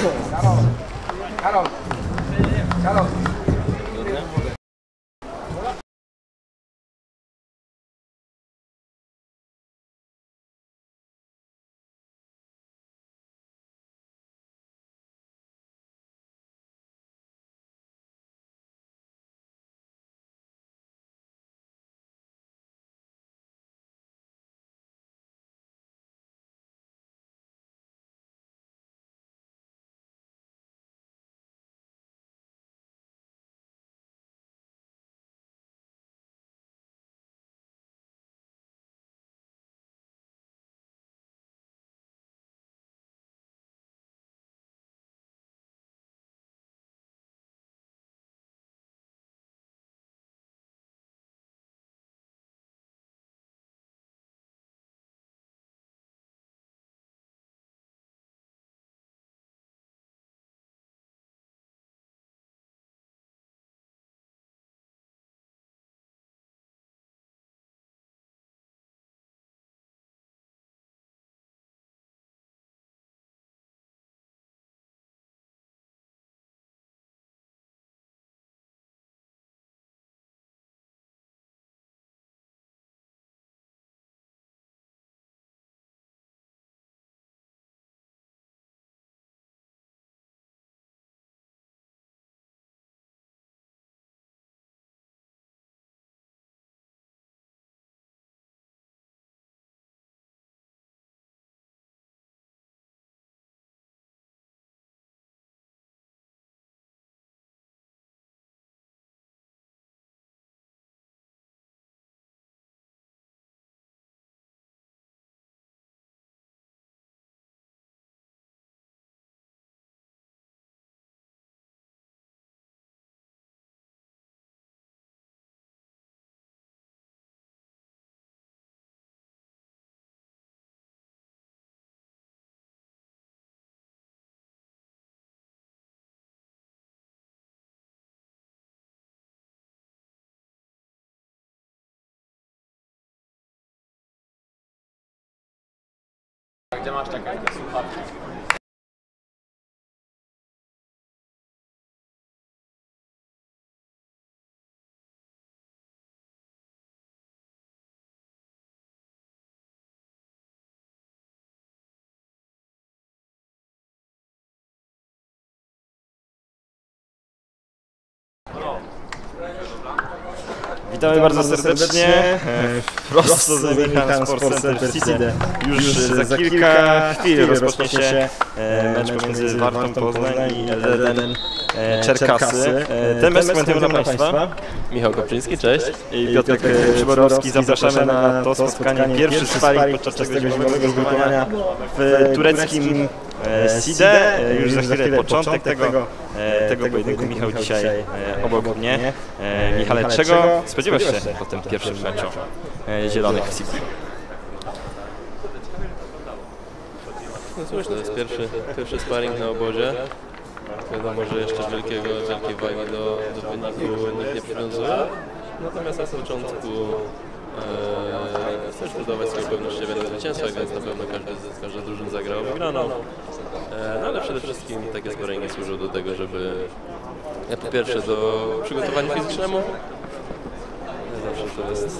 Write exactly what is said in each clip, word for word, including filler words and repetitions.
Karol! Karol! Gdzie masz czekać te słuchawki? Witamy bardzo serdecznie, prosto z Michałem Sports Center City. Już za kilka chwil rozpocznie się mecz pomiędzy Wartą Poznań i L D N Czerkasy. Ten mecz komentujemy dla Państwa Michał Kopczyński, cześć. I Piotrek Przyborowski. Zapraszamy na to spotkanie, pierwszy sparring podczas tego zimowego zgrupowania w tureckim Side. Już za chwilę początek tego, tego pojedynku. Michał dzisiaj obok mnie. Michale, czego spodziewasz się po tym pierwszym meczu zielonych w Side? No cóż, to jest pierwszy, pierwszy sparring na obozie. Wiadomo, że jeszcze wielkiego, wielkiej wagi do, do wyniku nikt nie przywiązuje. Natomiast na początku e, chcesz budować swoją pewność siebie na zwycięstwo, więc na pewno każdy, każda drużyna zagrała wygraną. E, no ale przede wszystkim takie sparingi służą do tego, żeby ja po pierwsze do przygotowania fizycznemu. Zawsze to jest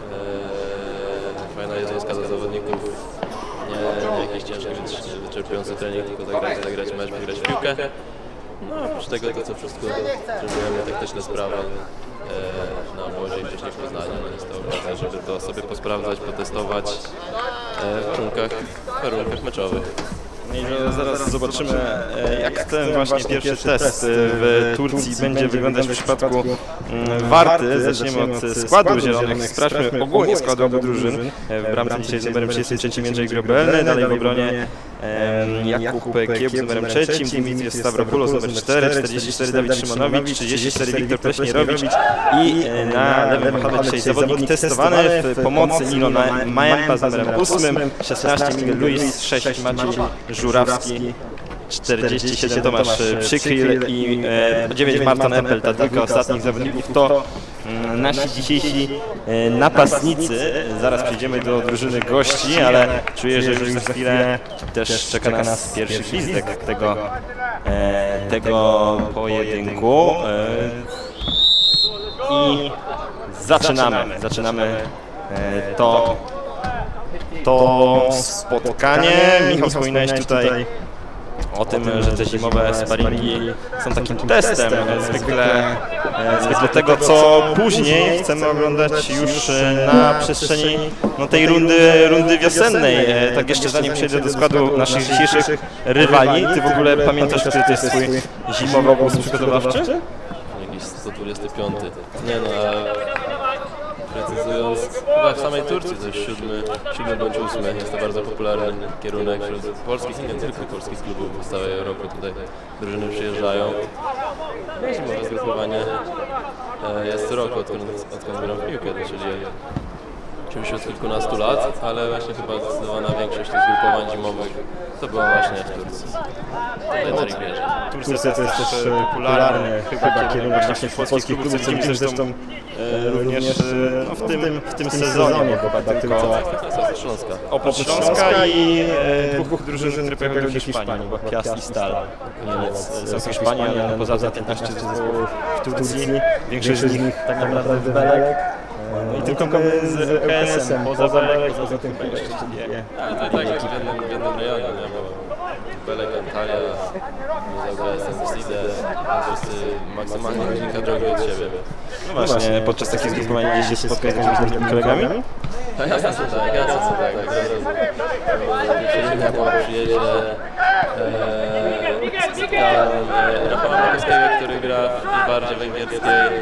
e, fajna jednostka dla zawodników. Nie, nie jakiś ciężki, wyczerpujący trening, tylko zagrać, zagrać mecz, wygrać w piłkę. No a oprócz tego to co wszystko trenujemy, taktyczne sprawy e, na obozie i wcześniej w Poznaniu. No jest to okazja, żeby to sobie posprawdzać, potestować e, w warunkach, w warunkach meczowych. I zaraz zobaczymy, jak ten właśnie pierwszy test w Turcji będzie wyglądać w przypadku Warty. Zaczniemy od składu zielonych. Sprawdźmy ogólnie składu obu drużyn. W bramce dzisiaj z numerem trzydziestym trzecim Jędrzej Grobelny, dalej w obronie Jakub Kiełb z numerem trzecim, Dimitrios Stavropoulos numer cztery, czterdzieści cztery Dawid Szymonowicz, trzydzieści cztery Wiktor Pleśnierowicz i na lewym wahadle dzisiaj zawodnik testowany w pomocy Nino Majempa z numerem ósmym, szesnaście Miguel Luis, sześć Maciej Żurawski, czterdzieści siedem Tomasz Przykryl i e, dziewięć Marton Eppel. Ta dwójka ostatnich zawodników to nasi dzisiejsi napastnicy. Zaraz przejdziemy do drużyny gości, ale czuję, że już za chwilę też czeka nas pierwszy gwizdek tego, tego pojedynku. I zaczynamy, zaczynamy to, to spotkanie. Michał, wspominałeś tutaj o tym, że te zimowe sparingi są takim testem zwykle, zwykle tego, co później chcemy oglądać już na przestrzeni no, tej rundy, rundy wiosennej. Tak jeszcze zanim przejdę do składu naszych dzisiejszych rywali, ty w ogóle pamiętasz, który to jest twój zimowy obóz przygotowawczy? Jakiś sto dwudziesty piąty. Nie no, a precyzując, chyba w samej Turcji to jest siódmy, siódmy bądź ósmy. Jest to bardzo popularny kierunek wśród polskich i nie tylko polskich klubów, bo z całej Europy tutaj drużyny przyjeżdżają. No, zimowe zgrupowanie jest co roku, odkąd, odkąd gram w piłkę, czyli oczywiście od kilkunastu lat, ale właśnie chyba zdecydowana większość tych zgrupowań zimowych to była właśnie w Turcji. Tutaj na Rivierze. Turcja to jest też popularny chyba kierunek właśnie polskich klubów, co widzimy zresztą również no, w, tym, w tym sezonie, bo tak tylko Śląska. oprócz Śląska i dwóch drużyn, które pojechały do Hiszpanii, bo Piast i Stal. Są z Hiszpanii, ale poza tym piętnaście zespołów w Turcji, większość z nich tak naprawdę w Belek. No i tylko z U K S-em, poza Belek, poza tym chyba jeszcze nie. Ale to tak jak w jednym, w jednym rejonie, nie? Bo Belek, Antalya, z U K S-em, Side, wszyscy maksymalnie kilka drogi od siebie. No właśnie, podczas takich zgrupowań gdzieś się spotkać z jakimiś kolegami? No jasne, co tak, jasne, co tak. Pierwszy po przyjeździe spotkałem Rafała Makowskiego, który gra w bardzie węgierskiej.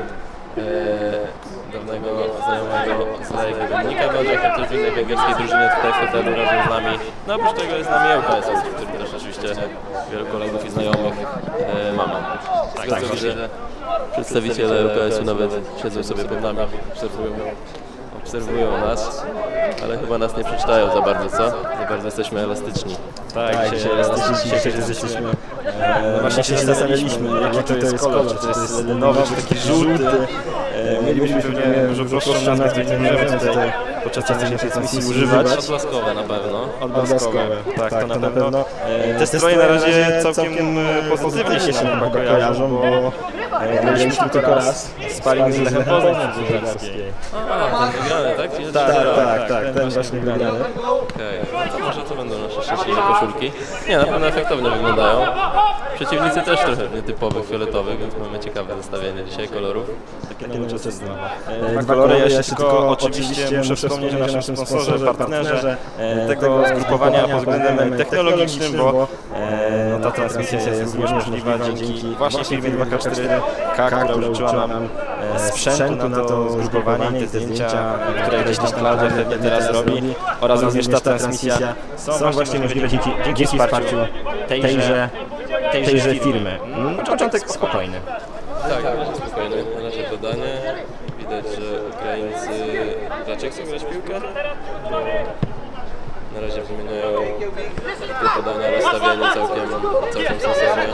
Dawnego znajomego z Lejki Wynika Dążek, który też w innej węgierskiej drużynie tutaj w hotelu razem z nami. No oprócz tego jest z nami U K S, w którym też oczywiście wielu kolegów i znajomych e, mamy. Z tego co widzę, przedstawiciele U K S-u nawet siedzą sobie pod nami, obserwują, obserwują nas, ale chyba nas nie przeczytają za bardzo, co? Za bardzo jesteśmy elastyczni. Tak, tak dzisiaj elastyczni, dzisiaj jesteśmy. No właśnie się zastanawialiśmy, jaki to jest kolor, czy to jest lenowy, czy taki żółty. Mielibyśmy pewnie dużo prostszą nazwę, nie możemy tutaj podczas naszej transmisji używać. Odblaskowe na pewno. Odblaskowe, tak, to na pewno. Te stroje na razie całkiem pozytywnie się nam kojarzą, bo graliśmy tylko raz sparing z Lechem Poznań w Bułgarskiej. A, ten wygrany, tak? Tak, tak, tak, ten właśnie wygrany. Okej, no to może to będą nasze szczęśliwe koszulki. Nie, na pewno efektownie wyglądają. Przeciwnicy też trochę nietypowych, fioletowych, więc mamy ciekawe zestawienie dzisiaj kolorów. Takie nowoczesne. Dwa kolory, ja jeszcze tylko oczywiście muszę wspomnieć o naszym sponsorze, partnerze tego zgrupowania pod względem technologicznym, bo no, ta transmisja jest również możliwa dzięki właśnie firmie dwa K cztery K, która użyczyła nam sprzętu na to zgrupowanie, te zdjęcia, które gdzieś tam Klaudia pewnie teraz robi, oraz również ta transmisja są właśnie możliwe dzięki, dzięki wsparciu tejże, tejże firmy. Początek spokojny. Tak, na razie spokojny, na razie dodanie. Widać, że Ukraińcy raczej chcą grać w piłkę, bo na razie wymieniają te podania, rozstawienie całkiem, całkiem sensownie.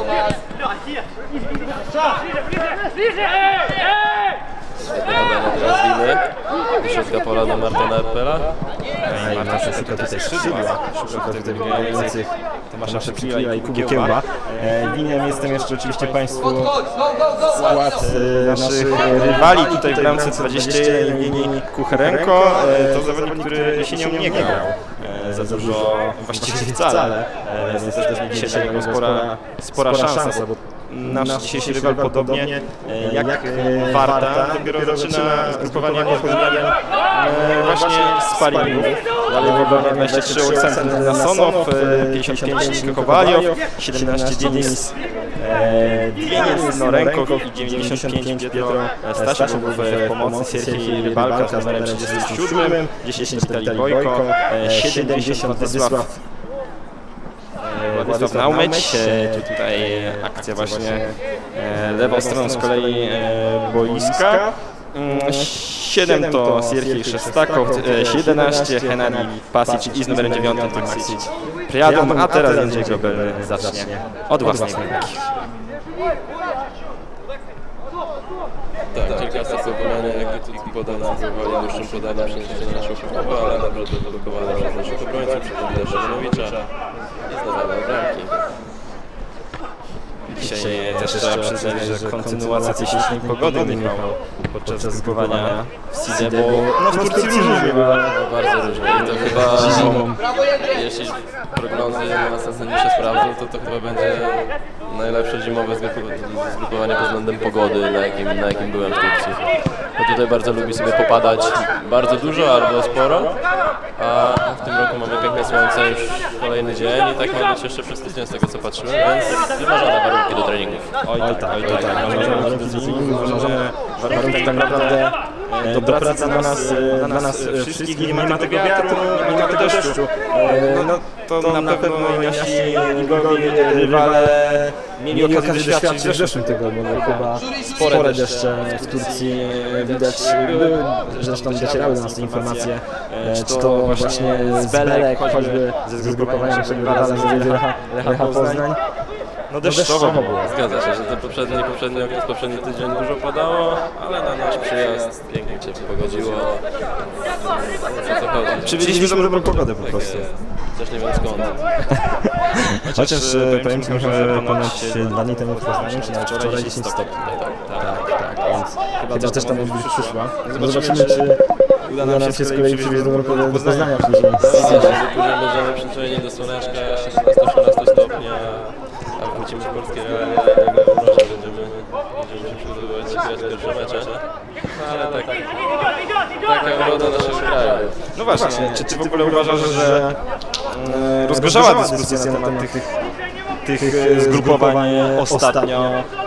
Świetne podanie teraz Winy. Do środka pola do Martina Erpela. Marta przeszuka tutaj skrzydła, szuka tutaj wygrających Tomasza Szepiliła i Kugiełba. Winien jestem jeszcze oczywiście Państwu skład naszych rywali tutaj w bramce dwadzieścia jeden Jewgeni Kucherenko. To zawodnik, który jesienią nie grał za dużo, właściwie wcale, więc też dzisiaj dla niego spora, spora szansa, bo nasz dzisiejszy rywal podobnie jak Warta dopiero zaczyna zgrupowanie pod względem właśnie sparingów. Dalej w obronie dwadzieścia trzy Oleksandr Nasonow, pięćdziesiąt pięć Kowaliow, siedemnaście Denis Dieniec Norenko i dziewięćdziesiąt pięć Pietro Stasio w pomocy Siergiej Rybalka z numerem trzydziestym siódmym, dziesięć Witalij Bojko, siedemdziesiąt Władysław Władysław Naumeć, tutaj akcja właśnie lewą stroną z kolei boiska. siedem to Siergiej Szestakow, jedenaście Henadi Pasic i z numerem dziewięć Maksic Priadom, a teraz Jędrzej Grobel zacznie od własnej bramki. Tak, Czerkasy powolenie, jakby tu podań spróbowali dłuższym podaniem przeniesienie na naszą połowę, ale nagle to blokowane przez naszych obrońców, przez Dawida Szymanowicza i zdawane bramki. Dzisiaj też trzeba przyznać, że kontynuacja tej ślicznej pogody Michał podczas zgrupowania w Sidzie, bo no, w Turcji różnie bywa. Bardzo różnie. I to chyba zimą. Jeśli prognozy na sensownie się sprawdzą, to to chyba będzie najlepsze zimowe zgrupowanie pod względem pogody, na jakim, na jakim byłem w Turcji. Bo tutaj bardzo lubi sobie popadać bardzo dużo albo sporo, a w tym roku mamy piękne słońce już kolejny dzień i tak ma być jeszcze przez tydzień z tego co patrzyłem, więc wymarzone warunki do treningów. Oj tak, oj tak, wymarzone warunki do treningów, wymarzone warunki tak naprawdę do pracy dla nas, dla nas wszystkich. Nie ma tego wiatru, nie ma tego deszczu. No to na pewno i nasi ligowi rywale mieli okazję doświadczyć w zeszłym tygodniu, bo chyba spore deszcze w Turcji widać były, zresztą docierały do nas te informacje, czy to właśnie z Belek, choćby ze zgrupowania naszego rywala z Lecha, Lecha Poznań. No deszczowo było. Zgadza się, że to poprzedni, poprzedni okres, poprzedni tydzień dużo padało, ale na nasz przyjazd pięknie się pogodziło. Co to chodzi? Przywieźliśmy dobrą pogodę po prostu. Też nie wiem skąd. Chociaż powiem Ci, że ponoć dwa dni temu w Poznaniu, czy nawet wczoraj dziesięć stopni. Tak, tak, więc chyba też tam już przyszła. Zobaczymy, czy uda nam się z kolei przywieźć dobrą pogodę do Poznania później. Później będziemy przyzwyczajeni do słoneczka, siedemnaście osiemnaście stopni, a wrócimy w polskie realia, może będziemy, będziemy się przygotowywać grać pierwsze mecze. No ale tak, taka uroda naszego kraju. No właśnie, czy Ty w ogóle uważasz, że e, rozgorzała dyskusja na temat tych, tych zgrupowań ostatnio,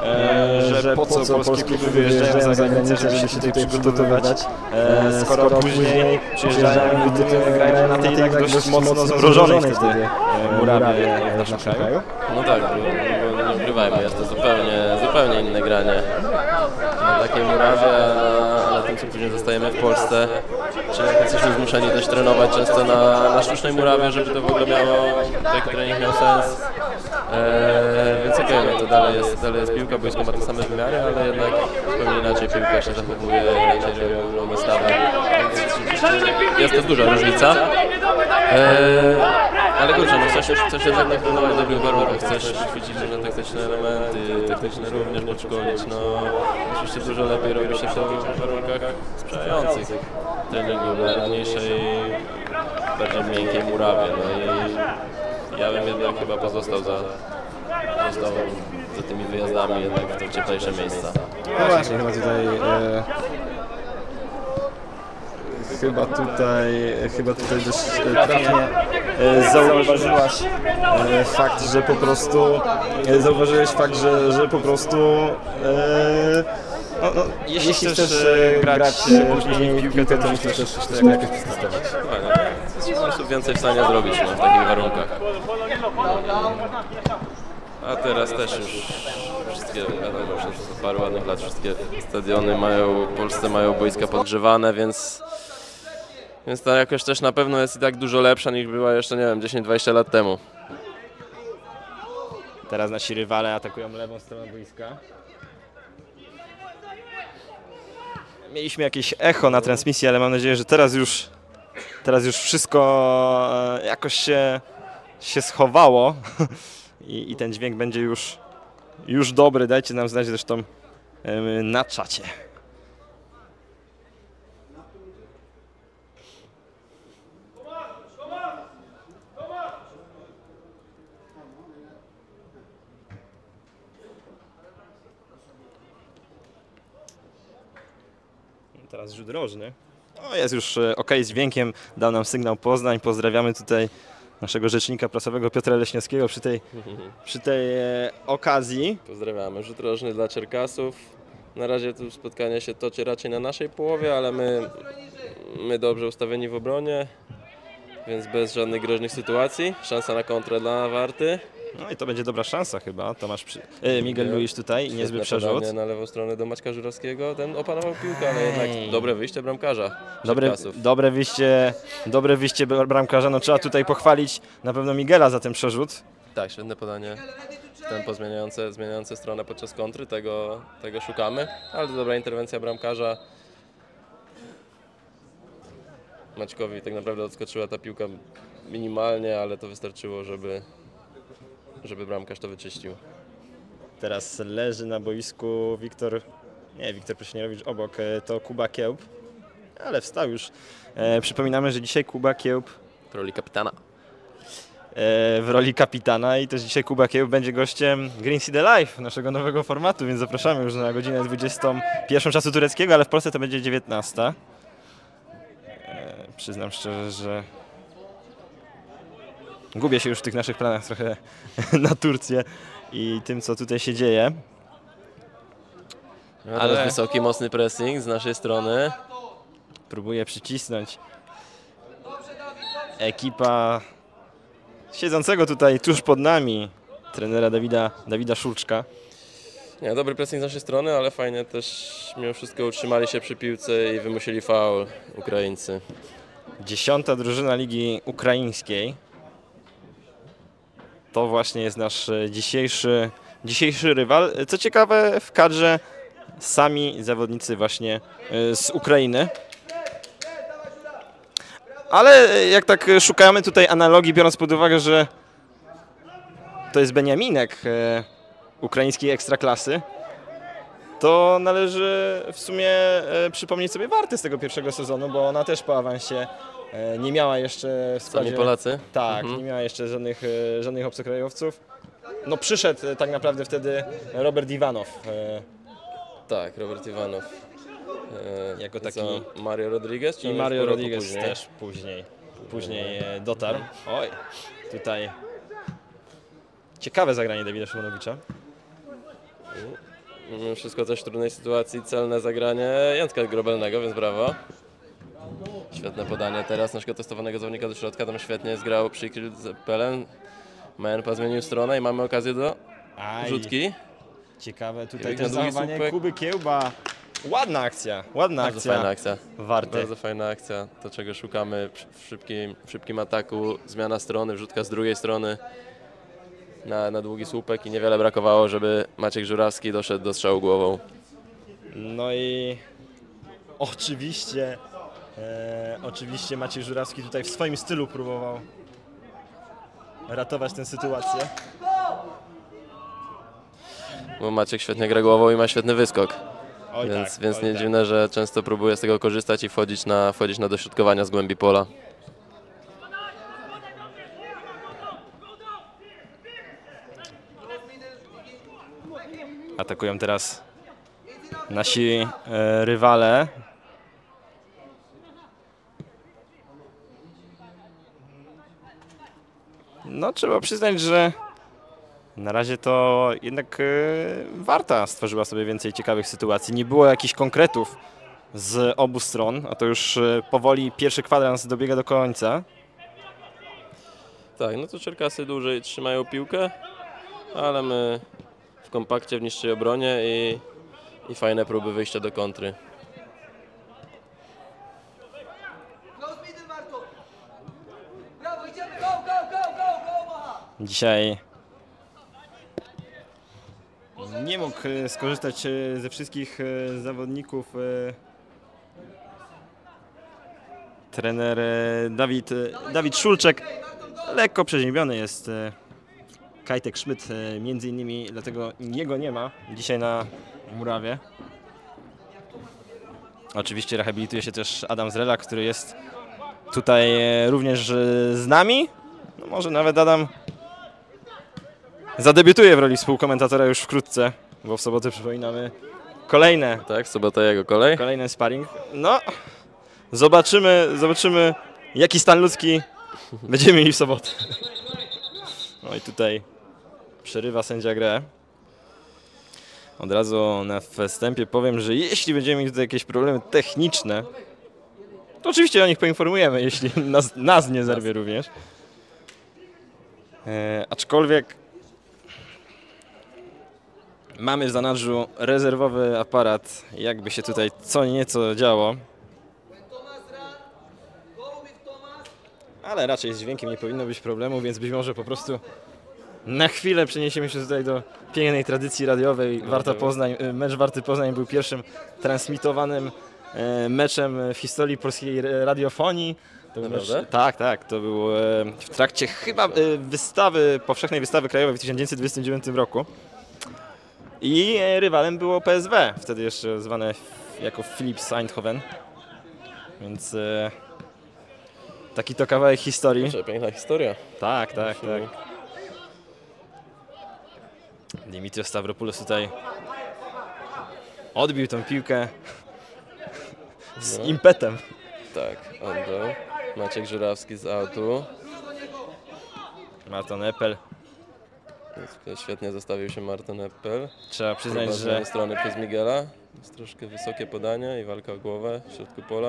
e, że po co polskie kluby wyjeżdżają za granicę, żeby się tutaj przygotowywać, e, skoro później przyjeżdżają i grają na tej tak dość mocno zamrożonej wtedy murawie w naszym kraju? No tak, bo, bo nie ukrywajmy, jest to zupełnie, zupełnie inne granie. Na takiej murawie, a na tym co później zostajemy w Polsce, czy jak jesteśmy zmuszeni też trenować często na, na sztucznej murawie, żeby to w ogóle miało, taki trening miał sens. Eee, więc okej, okay, no to dalej jest, dalej jest piłka, boisko ma te same wymiary, ale jednak zupełnie inaczej piłka się zachowuje, inaczej robi stawę, więc jest to duża różnica. Eee, ale kurczę, no chcesz, chcesz jednak nie trenować w dobrych warunkach, chcesz ćwiczyć różne taktyczne elementy, techniczne również podszkolić, no oczywiście dużo lepiej robi się w dobrych warunkach sprzyjających treningu na mniejszej, bardziej miękkiej murawie, no i ja bym jednak chyba pozostał za, został za tymi wyjazdami jednak w te cieplejsze miejsca. No właśnie, chyba tutaj e, chyba tutaj chyba tutaj dość trafnie e, zauważyłaś e, fakt, że po prostu e, zauważyłeś fakt, że, że po prostu e, no, no, jeśli, jeśli chcesz e, grać później piłkę, to musisz też to jakoś testować. Jest po prostu więcej w stanie zrobić no, w takich warunkach. A teraz też już wszystkie, wiadomo, że od paru ładnych lat wszystkie stadiony mają, w Polsce mają boiska podgrzewane, więc, więc ta jakość też na pewno jest i tak dużo lepsza niż była jeszcze, nie wiem, dziesięć dwadzieścia lat temu. Teraz nasi rywale atakują lewą stronę boiska. Mieliśmy jakieś echo na transmisji, ale mam nadzieję, że teraz już, teraz już wszystko jakoś się, się schowało I, i ten dźwięk będzie już, już dobry. Dajcie nam znać zresztą na czacie. Teraz rzut rożny. O, jest już ok z dźwiękiem, dał nam sygnał Poznań. Pozdrawiamy tutaj naszego rzecznika prasowego Piotra Leśniowskiego przy tej, przy tej e, okazji. Pozdrawiamy. Rzut rożny dla Czerkasów. Na razie tu spotkanie się toczy raczej na naszej połowie, ale my, my dobrze ustawieni w obronie, więc bez żadnych groźnych sytuacji. Szansa na kontrę dla Warty. No i to będzie dobra szansa chyba. Tomasz przy... e, Miguel Luiz tutaj, niezły przerzut. Na lewą stronę do Maćka Żurawskiego. Ten opanował piłkę, ale jednak dobre wyjście bramkarza. Dobre, dobre wyjście, dobre wyjście bramkarza. No trzeba tutaj pochwalić na pewno Miguela za ten przerzut. Tak, świetne podanie. Tempo zmieniające, zmieniające stronę podczas kontry, tego, tego szukamy. Ale to dobra interwencja bramkarza. Maćkowi tak naprawdę odskoczyła ta piłka minimalnie, ale to wystarczyło, żeby, żeby bramkarz to wyczyścił. Teraz leży na boisku Wiktor, nie, Wiktor Prosinierowicz obok, to Kuba Kiełb, ale wstał już. E, przypominamy, że dzisiaj Kuba Kiełb W roli kapitana. e, w roli kapitana i też dzisiaj Kuba Kiełb będzie gościem Green City Live, naszego nowego formatu, więc zapraszamy już na godzinę dwudziestą pierwszą czasu tureckiego, ale w Polsce to będzie dziewiętnasta. E, przyznam szczerze, że gubię się już w tych naszych planach trochę na Turcję i tym, co tutaj się dzieje. No, ale teraz wysoki, mocny pressing z naszej strony. Próbuje przycisnąć ekipa siedzącego tutaj tuż pod nami trenera Dawida, Dawida Szulczka. Nie, dobry pressing z naszej strony, ale fajnie też mimo wszystko utrzymali się przy piłce i wymusili faul Ukraińcy. Dziesiąta drużyna Ligi Ukraińskiej. To właśnie jest nasz dzisiejszy, dzisiejszy rywal. Co ciekawe, w kadrze sami zawodnicy właśnie z Ukrainy. Ale jak tak szukamy tutaj analogii, biorąc pod uwagę, że to jest Beniaminek e, ukraińskiej ekstraklasy, to należy w sumie e, przypomnieć sobie Wartę z tego pierwszego sezonu, bo ona też po awansie e, nie miała jeszcze w składzie... Sami Polacy? Tak, Mhm. nie miała jeszcze żadnych, e, żadnych obcokrajowców. No przyszedł e, tak naprawdę wtedy Robert Iwanow. E, Tak, Robert Iwanow. E, Jako i taki- co, Mario Rodriguez? Czy I on Mario już po roku Rodriguez później? też później, później e, dotarł. Oj, tutaj ciekawe zagranie Dawida Szymonowicza. Mimo wszystko też w trudnej sytuacji, celne zagranie Jędrka Grobelnego, więc brawo. Świetne podanie teraz naszego testowanego zawodnika do środka, tam świetnie zgrał Przykryl z Pelen. Menpa zmienił stronę i mamy okazję do Aj, rzutki. ciekawe tutaj Kiełbik też na długi zachowanie słupek. Kuby Kiełba. Ładna akcja, ładna Bardzo akcja. fajna akcja. Warty. Bardzo fajna akcja, to czego szukamy w szybkim, w szybkim ataku, zmiana strony, wrzutka z drugiej strony na, na długi słupek i niewiele brakowało, żeby Maciek Żurawski doszedł do strzału głową. No i oczywiście, e, oczywiście Maciej Żurawski tutaj w swoim stylu próbował ratować tę sytuację. Bo Maciek świetnie gra głową i ma świetny wyskok, Oj więc, tak, więc oj nie tak. dziwne, że często próbuje z tego korzystać i wchodzić na, wchodzić na dośrodkowania z głębi pola. Atakują teraz nasi e, rywale. No trzeba przyznać, że na razie to jednak e, Warta stworzyła sobie więcej ciekawych sytuacji. Nie było jakichś konkretów z obu stron, a to już e, powoli pierwszy kwadrans dobiega do końca. Tak, no to Czerkasy dłużej trzymają piłkę, ale my w kompakcie, w niższej obronie i, i fajne próby wyjścia do kontry. Close middle, Marco. Brawo, idziemy, go, go, go, go, go, Omaha. Dzisiaj nie mógł e, skorzystać e, ze wszystkich e, zawodników e, trener e, Dawid, e, Dawid Szulczek. Lekko przeziębiony jest e, Kajtek Szmyt, e, między innymi dlatego jego nie ma dzisiaj na murawie. Oczywiście rehabilituje się też Adam Zrelak, który jest tutaj e, również e, z nami. No może nawet Adam zadebiutuje w roli współkomentatora już wkrótce, bo w sobotę przypominamy kolejne, Tak, sobota jego kolej. kolejny sparring. No, zobaczymy, zobaczymy jaki stan ludzki będziemy mieli w sobotę. No i tutaj przerywa sędzia grę. Od razu na wstępie powiem, że jeśli będziemy mieli tutaj jakieś problemy techniczne, to oczywiście o nich poinformujemy, jeśli nas, nas nie zerwie również. E, aczkolwiek mamy w zanadrzu rezerwowy aparat, jakby się tutaj co nieco działo. Thomas run. Go with Thomas. Ale raczej z dźwiękiem nie powinno być problemu, więc być może po prostu Na chwilę przeniesiemy się tutaj do pięknej tradycji radiowej. Warta Poznań, mecz Warty Poznań był pierwszym transmitowanym meczem w historii polskiej radiofonii. To był mecz, tak, tak, to był w trakcie chyba wystawy, powszechnej wystawy krajowej w tysiąc dziewięćset dwudziestym dziewiątym roku. I rywalem było P S W, wtedy jeszcze zwane jako Philips Eindhoven. Więc taki to kawałek historii. Proszę, piękna historia. Tak, tak, tak. Dimitrios Stavropoulos tutaj odbił tą piłkę z no. impetem. Tak, oddał. Maciek Żurawski z autu. Marton Eppel. Świetnie zostawił się Marton Eppel. Trzeba przyznać, że... z strony przez Miguela. Jest troszkę wysokie podanie i walka o głowę w środku pola.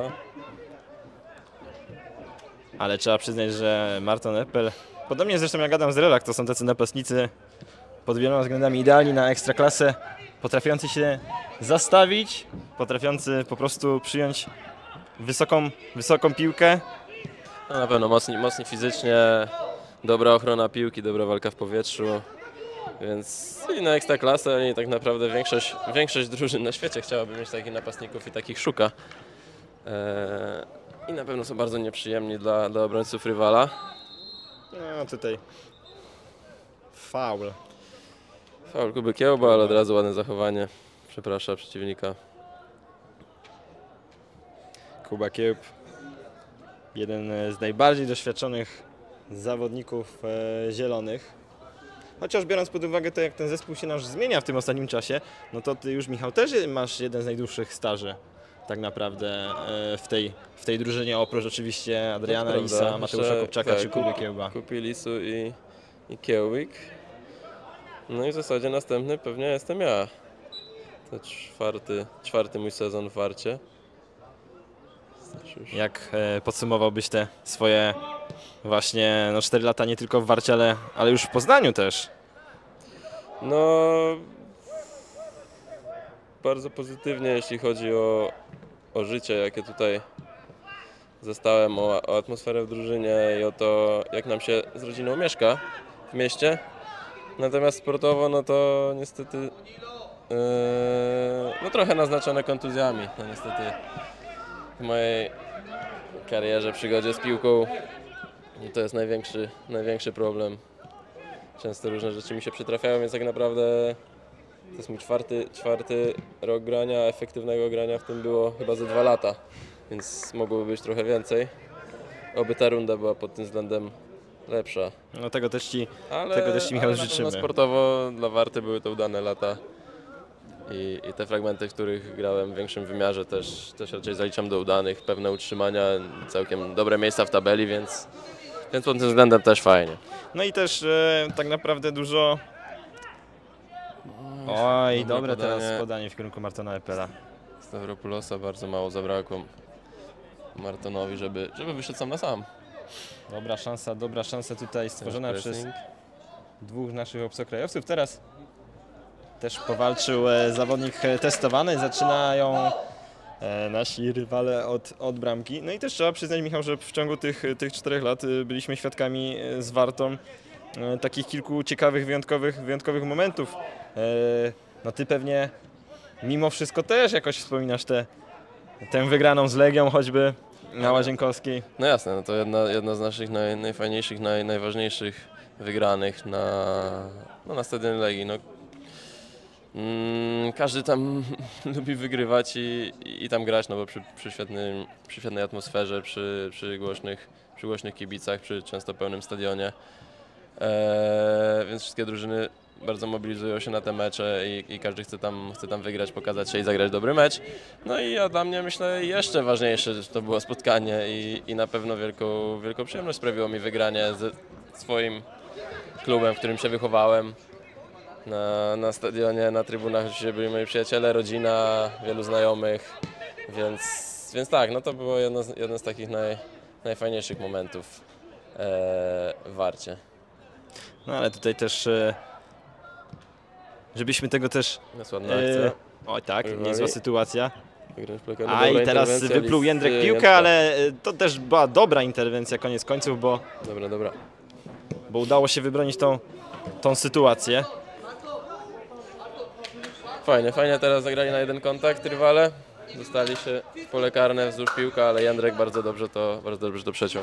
Ale trzeba przyznać, że Marton Eppel, podobnie zresztą jak Adam Zrelak, to są tacy napastnicy pod wieloma względami idealni na ekstraklasę, potrafiący się zastawić, potrafiący po prostu przyjąć wysoką, wysoką piłkę. No na pewno mocni, mocni fizycznie, dobra ochrona piłki, dobra walka w powietrzu, więc i na ekstraklasę i tak naprawdę większość, większość drużyn na świecie chciałaby mieć takich napastników i takich szuka. Eee, I na pewno są bardzo nieprzyjemni dla, dla obrońców rywala. No tutaj faul. Faul Kuby Kiełba, ale od razu ładne zachowanie. Przepraszam przeciwnika. Kuba Kiełb, jeden z najbardziej doświadczonych zawodników e, zielonych. Chociaż biorąc pod uwagę to, jak ten zespół się nasz zmienia w tym ostatnim czasie, no to ty już, Michał, też masz jeden z najdłuższych staży tak naprawdę e, w, tej, w tej drużynie, oprócz oczywiście Adriana no, Lisa, Mateusza Kopczaka tak, czy Kuby Kiełba. Kupi Lisu i, i Kiełbik. No i w zasadzie następny pewnie jestem ja. To czwarty, czwarty mój sezon w Warcie. Jak e, podsumowałbyś te swoje właśnie no, cztery lata nie tylko w Warcie, ale, ale już w Poznaniu też? No bardzo pozytywnie, jeśli chodzi o, o życie, jakie tutaj zastałem, o, o atmosferę w drużynie i o to, jak nam się z rodziną mieszka w mieście. Natomiast sportowo, no to niestety yy, no trochę naznaczone kontuzjami. No niestety w mojej karierze, przygodzie z piłką to jest największy, największy problem. Często różne rzeczy mi się przytrafiają, więc tak naprawdę to jest mój czwarty, czwarty rok grania, efektywnego grania w tym było chyba ze dwa lata, więc mogłoby być trochę więcej. Oby ta runda była pod tym względem lepsza. No tego też Ci, ale, tego też ci Michał, ale życzymy. Sportowo dla Warty były to udane lata i, i te fragmenty, w których grałem w większym wymiarze też, też raczej zaliczam do udanych. Pewne utrzymania, całkiem dobre miejsca w tabeli, więc, więc pod tym względem też fajnie. No i też e, tak naprawdę dużo... Oj, dobre podanie. teraz podanie w kierunku Martona Eppela. Stavropoulosa bardzo mało zabrakło Martonowi, żeby, żeby wyszedł sam na sam. Dobra szansa, dobra szansa tutaj stworzona przez dwóch naszych obcokrajowców. Teraz też powalczył e, zawodnik testowany. Zaczynają e, nasi rywale od, od bramki. No i też trzeba przyznać, Michał, że w ciągu tych, tych czterech lat e, byliśmy świadkami e, z Wartą e, takich kilku ciekawych, wyjątkowych, wyjątkowych momentów. E, no ty pewnie mimo wszystko też jakoś wspominasz tę tę wygraną z Legią choćby na Łazienkowskiej. No jasne, no to jedna, jedna z naszych naj, najfajniejszych, naj, najważniejszych wygranych na, no na stadionie Legii. No, mm, każdy tam lubi wygrywać i, i tam grać, no bo przy, przy, świetnym, przy świetnej atmosferze, przy, przy, głośnych, przy głośnych kibicach, przy często pełnym stadionie. Eee, więc wszystkie drużyny bardzo mobilizują się na te mecze i, i każdy chce tam, chce tam wygrać, pokazać się i zagrać dobry mecz. No i ja, dla mnie myślę jeszcze ważniejsze, że to było spotkanie i, i na pewno wielką, wielką przyjemność sprawiło mi wygranie ze swoim klubem, w którym się wychowałem. Na, na stadionie, na trybunach oczywiście byli moi przyjaciele, rodzina, wielu znajomych, więc, więc tak, no to było jedno z, jedno z takich naj, najfajniejszych momentów e, w Warcie. No ale tutaj też... E... Żebyśmy tego też... Jest ładna akcja. E, oj tak, Rywali. niezła sytuacja. No A i teraz wypluł Jędrek piłkę, ale to też była dobra interwencja koniec końców, bo... Dobra, dobra. bo udało się wybronić tą, tą sytuację. Fajnie, fajnie teraz zagrali na jeden kontakt rywale. Dostali się w pole karne wzdłuż piłka, ale Jędrek bardzo dobrze to, bardzo dobrze to przeciął.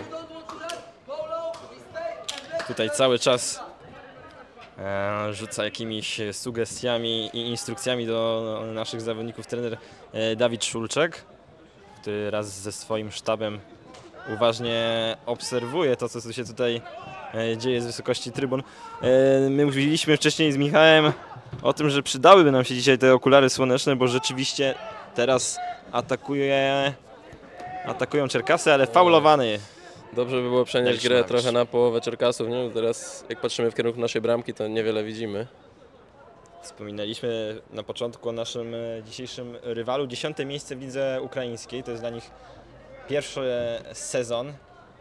Tutaj cały czas e, rzuca jakimiś sugestiami i instrukcjami do naszych zawodników trener e, Dawid Szulczek, który raz ze swoim sztabem uważnie obserwuje to, co się tutaj e, dzieje z wysokości trybun. E, my mówiliśmy wcześniej z Michałem o tym, że przydałyby nam się dzisiaj te okulary słoneczne, bo rzeczywiście teraz atakuje, atakują Czerkasy, ale faulowany. Dobrze by było przenieść Daliśmy grę na trochę wyższy. na połowę Czerkasów, nie? Bo teraz jak patrzymy w kierunku naszej bramki, to niewiele widzimy. Wspominaliśmy na początku o naszym e, dzisiejszym rywalu. Dziesiąte miejsce w lidze ukraińskiej, to jest dla nich pierwszy e, sezon.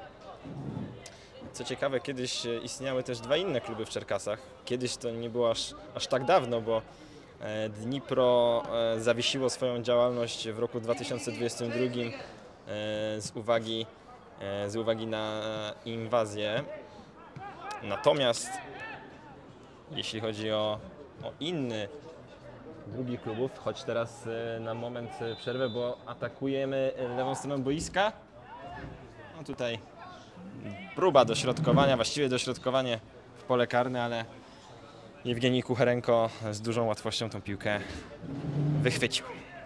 Co ciekawe, kiedyś e, istniały też dwa inne kluby w Czerkasach. Kiedyś to nie było aż, aż tak dawno, bo e, Dnipro e, zawiesiło swoją działalność w roku dwa tysiące dwudziestym drugim e, z uwagi, e, z uwagi na inwazję. Natomiast jeśli chodzi o, o inny drugi klubów, choć teraz e, na moment e, przerwę, bo atakujemy e, lewą stroną boiska. No tutaj próba dośrodkowania, właściwie dośrodkowanie w pole karne, ale Jewgenij Kucherenko z dużą łatwością tą piłkę wychwycił.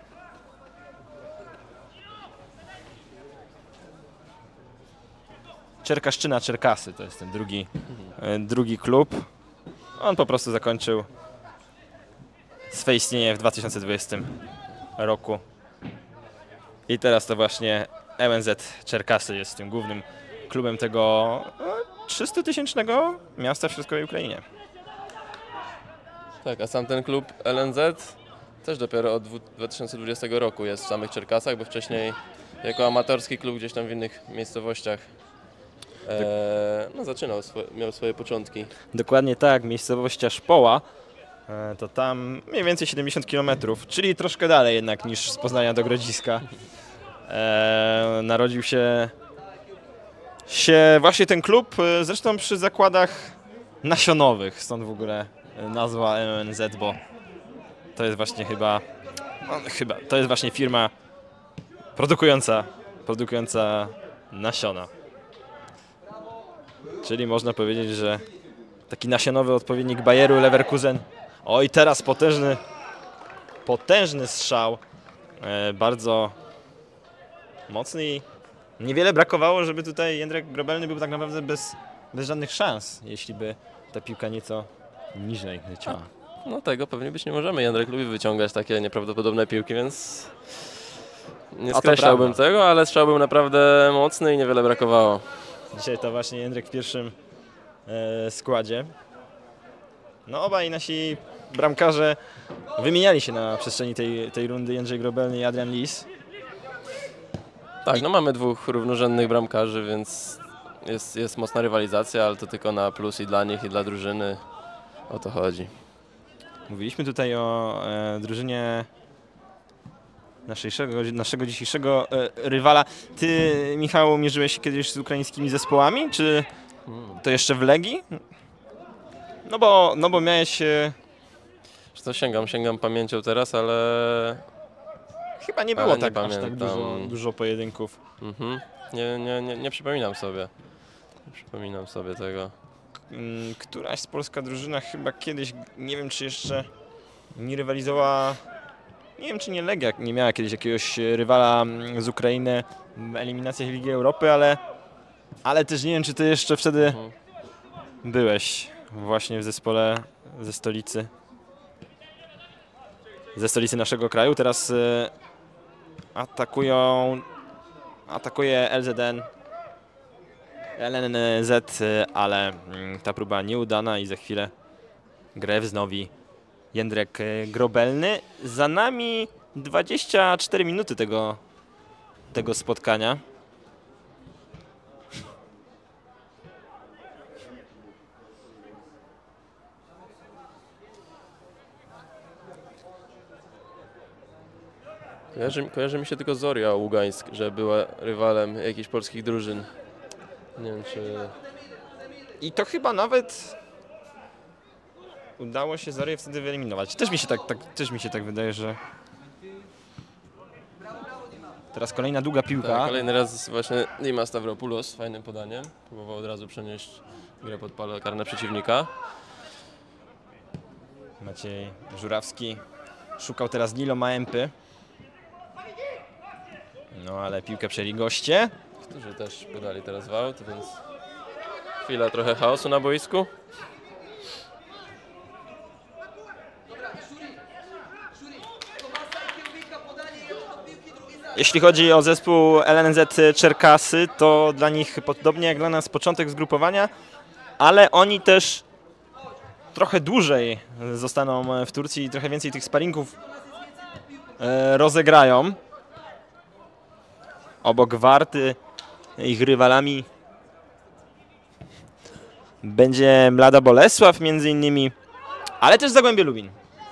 Czerkaszczyna Czerkasy to jest ten drugi, e, drugi klub. On po prostu zakończył swe istnienie w dwa tysiące dwudziestym roku. I teraz to właśnie M N Z Czerkasy jest tym głównym klubem tego trzystutysięcznego miasta w środkowej Ukrainie. Tak, a sam ten klub L N Z też dopiero od dwa tysiące dwudziestego roku jest w samych Czerkasach, bo wcześniej jako amatorski klub gdzieś tam w innych miejscowościach e, no, zaczynał, swoje, miał swoje początki. Dokładnie tak, miejscowość Szpoła e, to tam mniej więcej siedemdziesiąt kilometrów, czyli troszkę dalej jednak niż z Poznania do Grodziska. E, narodził się, się właśnie ten klub, e, zresztą przy zakładach nasionowych, stąd w ogóle nazwa M N Z, bo to jest właśnie chyba, no, chyba to jest właśnie firma produkująca, produkująca nasiona. Czyli można powiedzieć, że taki nasionowy odpowiednik Bayeru Leverkusen. Oj, teraz potężny, potężny strzał, e, bardzo mocny i niewiele brakowało, żeby tutaj Jędrek Grobelny był tak naprawdę bez, bez żadnych szans, jeśli by ta piłka nieco niżej leciała. No tego pewnie być nie możemy. Jędrek lubi wyciągać takie nieprawdopodobne piłki, więc nie A to skreślałbym prawda. tego, ale strzał był naprawdę mocny i niewiele brakowało. Dzisiaj to właśnie Jędrek w pierwszym e, składzie. No obaj nasi bramkarze wymieniali się na przestrzeni tej, tej rundy, Jędrzej Grobelny i Adrian Lis. Tak, no mamy dwóch równorzędnych bramkarzy, więc jest, jest mocna rywalizacja, ale to tylko na plus i dla nich, i dla drużyny. O to chodzi. Mówiliśmy tutaj o e, drużynie naszego, naszego dzisiejszego e, rywala. Ty, Michał, mierzyłeś się kiedyś z ukraińskimi zespołami, czy to jeszcze w Legii? No bo, no bo miałeś... E, To sięgam, sięgam pamięcią teraz, ale chyba nie Ale było nie tak aż tak pamiętam. dużo, dużo pojedynków. mhm. nie, nie, nie, nie przypominam sobie. Nie przypominam sobie tego. Mm, Któraś z polska drużyna chyba kiedyś, nie wiem czy jeszcze nie rywalizowała, nie wiem czy nie Legia nie miała kiedyś jakiegoś rywala mm, z Ukrainy w eliminacjach Ligi Europy, ale, ale też nie wiem czy ty jeszcze wtedy Mhm. byłeś właśnie w zespole ze stolicy, ze stolicy naszego kraju. Teraz y, atakują, atakuje L Z N. L N Z, ale mm, ta próba nieudana i za chwilę grę wznowi Jędrek Grobelny. Za nami dwadzieścia cztery minuty tego, tego spotkania. Kojarzy, kojarzy mi się tylko Zoria Ługańsk, że była rywalem jakichś polskich drużyn. Nie wiem, czy I to chyba nawet udało się Zarię wtedy wyeliminować. Też mi się tak, tak, też mi się tak wydaje, że teraz kolejna długa piłka. Tak, kolejny raz właśnie Dima Stavropoulos z fajnym podaniem. Próbował od razu przenieść grę pod pole karne przeciwnika. Maciej Żurawski szukał teraz Nilo Maempy. No ale piłkę przejęli goście. Którzy też podali teraz w aut, więc chwila trochę chaosu na boisku. Jeśli chodzi o zespół L N Z Czerkasy, to dla nich podobnie jak dla nas początek zgrupowania, ale oni też trochę dłużej zostaną w Turcji i trochę więcej tych sparingów rozegrają. Obok Warty ich rywalami będzie Mlada Bolesław między innymi, ale też Zagłębie Lubin.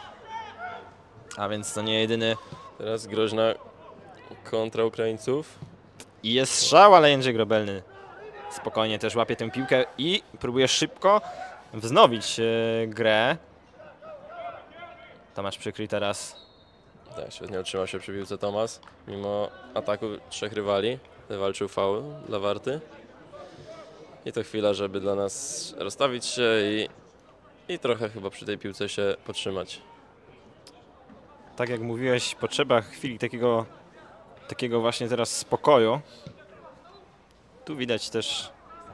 A więc to nie jedyny. Teraz groźna kontra Ukraińców. I jest strzał, ale Jędrzej Grobelny spokojnie też łapie tę piłkę i próbuje szybko wznowić e, grę. Tomasz Przykryj teraz. Tak, świetnie utrzymał się przy piłce Tomasz. Mimo ataku trzech rywali wywalczył faul dla Warty. I to chwila, żeby dla nas rozstawić się i, i trochę chyba przy tej piłce się podtrzymać. Tak jak mówiłeś, potrzeba chwili takiego, takiego właśnie teraz spokoju. Tu widać też,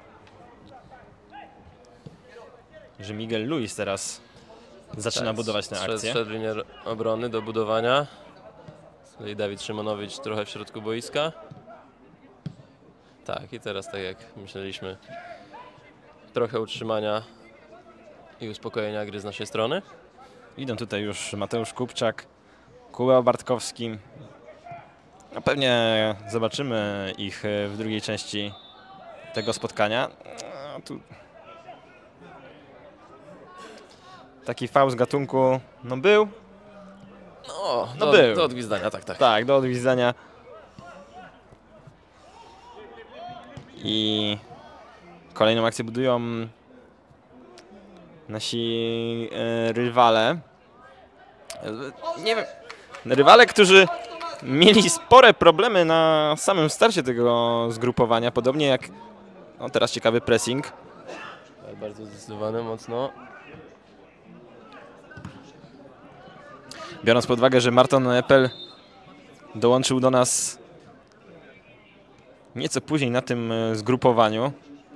że Miguel Luis teraz zaczyna tak, budować tę akcję. Szedł linię obrony do budowania. I Dawid Szymonowicz trochę w środku boiska. Tak, i teraz tak jak myśleliśmy, trochę utrzymania i uspokojenia gry z naszej strony. Idą tutaj już Mateusz Kupczak, Kuba Bartkowski. No pewnie zobaczymy ich w drugiej części tego spotkania. No, tu taki faul z gatunku no był. No, no do, był. do odgwizdania, tak, tak. Tak, do odgwizdania. I kolejną akcję budują nasi e, rywale. Nie wiem, rywale, którzy mieli spore problemy na samym starcie tego zgrupowania, podobnie jak no teraz ciekawy pressing. Bardzo zdecydowany, mocno. Biorąc pod uwagę, że Marton Epel dołączył do nas nieco później na tym zgrupowaniu,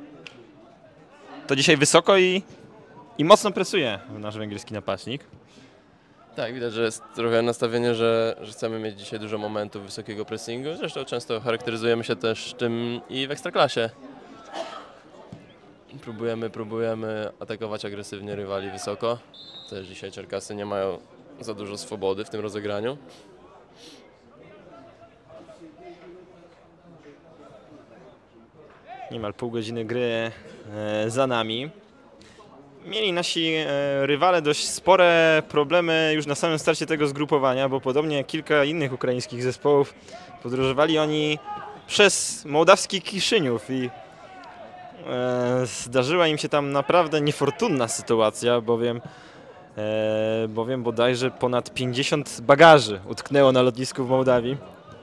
to dzisiaj wysoko i, i mocno presuje nasz węgierski napastnik. Tak, widać, że jest trochę nastawienie, że, że chcemy mieć dzisiaj dużo momentów wysokiego pressingu. Zresztą często charakteryzujemy się też tym i w Ekstraklasie. Próbujemy, próbujemy atakować agresywnie rywali wysoko. Też dzisiaj Czerkasy nie mają za dużo swobody w tym rozegraniu. Niemal pół godziny gry e, za nami. Mieli nasi e, rywale dość spore problemy już na samym starcie tego zgrupowania, bo podobnie jak kilka innych ukraińskich zespołów podróżowali oni przez mołdawski Kiszyniów i e, zdarzyła im się tam naprawdę niefortunna sytuacja, bowiem, e, bowiem bodajże ponad pięćdziesiąt bagaży utknęło na lotnisku w Mołdawii.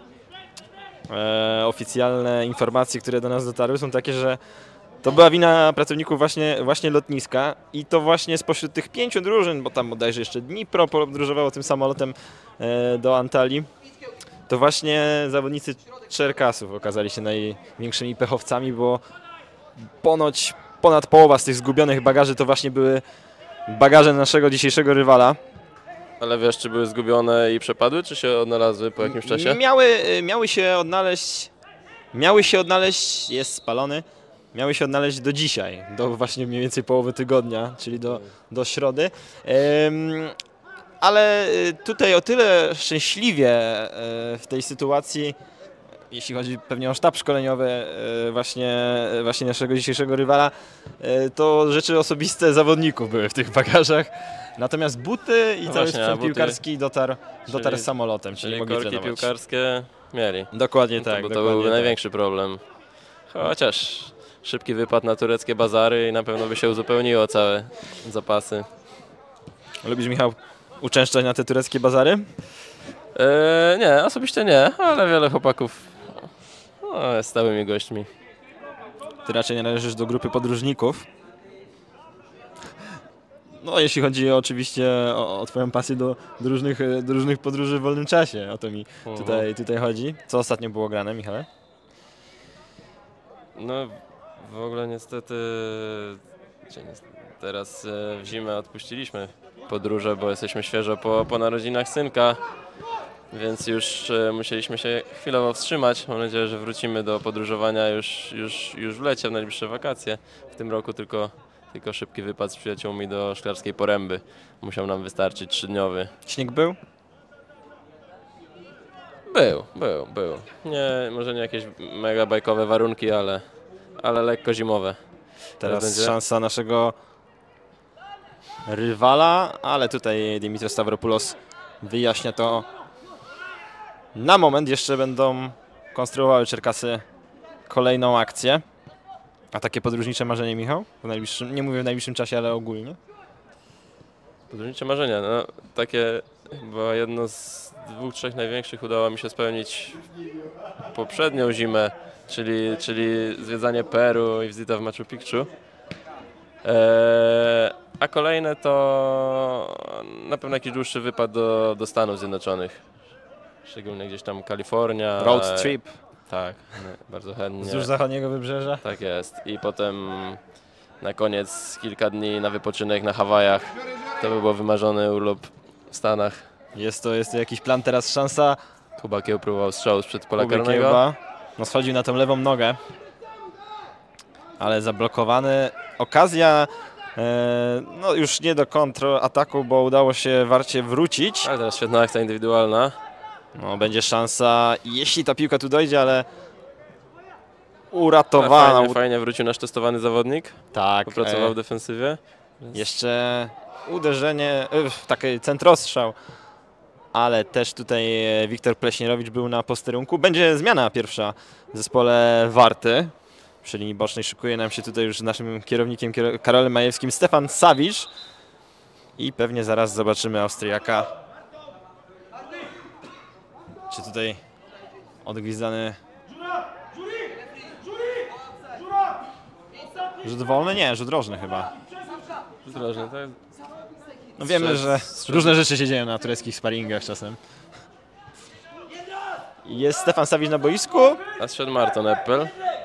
E, oficjalne informacje, które do nas dotarły, są takie, że to była wina pracowników właśnie, właśnie lotniska i to właśnie spośród tych pięciu drużyn, bo tam bodajże jeszcze Dnipro podróżowało tym samolotem e, do Antalii, to właśnie zawodnicy Czerkasów okazali się największymi pechowcami, bo ponoć ponad połowa z tych zgubionych bagaży to właśnie były bagaże naszego dzisiejszego rywala. Ale wiesz, czy były zgubione i przepadły, czy się odnalazły po jakimś czasie? Miały, miały się odnaleźć, miały się odnaleźć, jest spalony, miały się odnaleźć do dzisiaj, do właśnie mniej więcej połowy tygodnia, czyli do, do środy. Um, ale tutaj o tyle szczęśliwie w tej sytuacji, jeśli chodzi pewnie o sztab szkoleniowy właśnie, właśnie naszego dzisiejszego rywala, to rzeczy osobiste zawodników były w tych bagażach. Natomiast buty i no cały właśnie, sprzęt buty, piłkarski dotarł, dotarł czyli, samolotem, czyli, czyli mogli korki trenować. piłkarskie mieli. Dokładnie no tak. To, bo dokładnie to byłby tak. największy problem. Chociaż szybki wypad na tureckie bazary i na pewno by się uzupełniło całe zapasy. Lubisz, Michał, uczęszczać na te tureckie bazary? Eee, nie, osobiście nie, ale wiele chłopaków no, jest stałymi gośćmi. Ty raczej nie należysz do grupy podróżników. No, jeśli chodzi oczywiście o, o twoją pasję do, do, różnych, do różnych podróży w wolnym czasie, o to mi Mhm. tutaj, tutaj chodzi. Co ostatnio było grane, Michale? No w ogóle niestety czy nie, teraz e, w zimę odpuściliśmy podróże, bo jesteśmy świeżo po, po narodzinach synka, więc już e, musieliśmy się chwilowo wstrzymać. Mam nadzieję, że wrócimy do podróżowania już, już, już w lecie, w najbliższe wakacje. W tym roku tylko, tylko szybki wypad z przyjaciółmi do Szklarskiej Poręby. Musiał nam wystarczyć trzydniowy. Śnieg był? Był, był, był. Nie, może nie jakieś mega bajkowe warunki, ale, ale lekko zimowe. Teraz będzie? szansa naszego rywala, ale tutaj Dimitrios Stavropoulos wyjaśnia to na moment. Jeszcze będą konstruowały Czerkasy kolejną akcję. A takie podróżnicze marzenie, Michał? W najbliższym, nie mówię w najbliższym czasie, ale ogólnie. Podróżnicze marzenia, no takie chyba jedno z dwóch, trzech największych udało mi się spełnić poprzednią zimę, czyli, czyli zwiedzanie Peru i wizyta w Machu Picchu. Eee, a kolejne to na pewno jakiś dłuższy wypad do, do Stanów Zjednoczonych. Szczególnie gdzieś tam Kalifornia. Road trip Tak, nie, bardzo chętnie. wzdłuż zachodniego wybrzeża. Tak jest. I potem na koniec kilka dni na wypoczynek na Hawajach. To by był wymarzony urlop w Stanach. Jest to, jest to jakiś plan, teraz szansa. Kuba Kieł próbował strzału sprzed pola Kuby karnego. Kiełba. No, schodził na tą lewą nogę, ale zablokowany. Okazja e, no już nie do kontrataku, bo udało się Warcie wrócić. Ale teraz świetna akcja indywidualna. No, będzie szansa, jeśli ta piłka tu dojdzie, ale Ale uratowana. Fajnie, fajnie wrócił nasz testowany zawodnik. Tak, Popracował e, w defensywie. jeszcze uderzenie, e, taki centrostrzał, ale też tutaj e, Wiktor Pleśnierowicz był na posterunku. Będzie zmiana pierwsza w zespole Warty. Przy linii bocznej szykuje nam się tutaj już naszym kierownikiem kier Karolem Majewskim Stefan Sawicz i pewnie zaraz zobaczymy Austriaka. Czy tutaj odgwizdany rzut wolny? Nie, rzut rożny chyba. Zdrożny, tak? No wiemy, Strzel- że strzel- różne rzeczy się dzieją na tureckich sparingach czasem. Jest Stefan Sawicz na boisku, A zszedł Marton Eppel.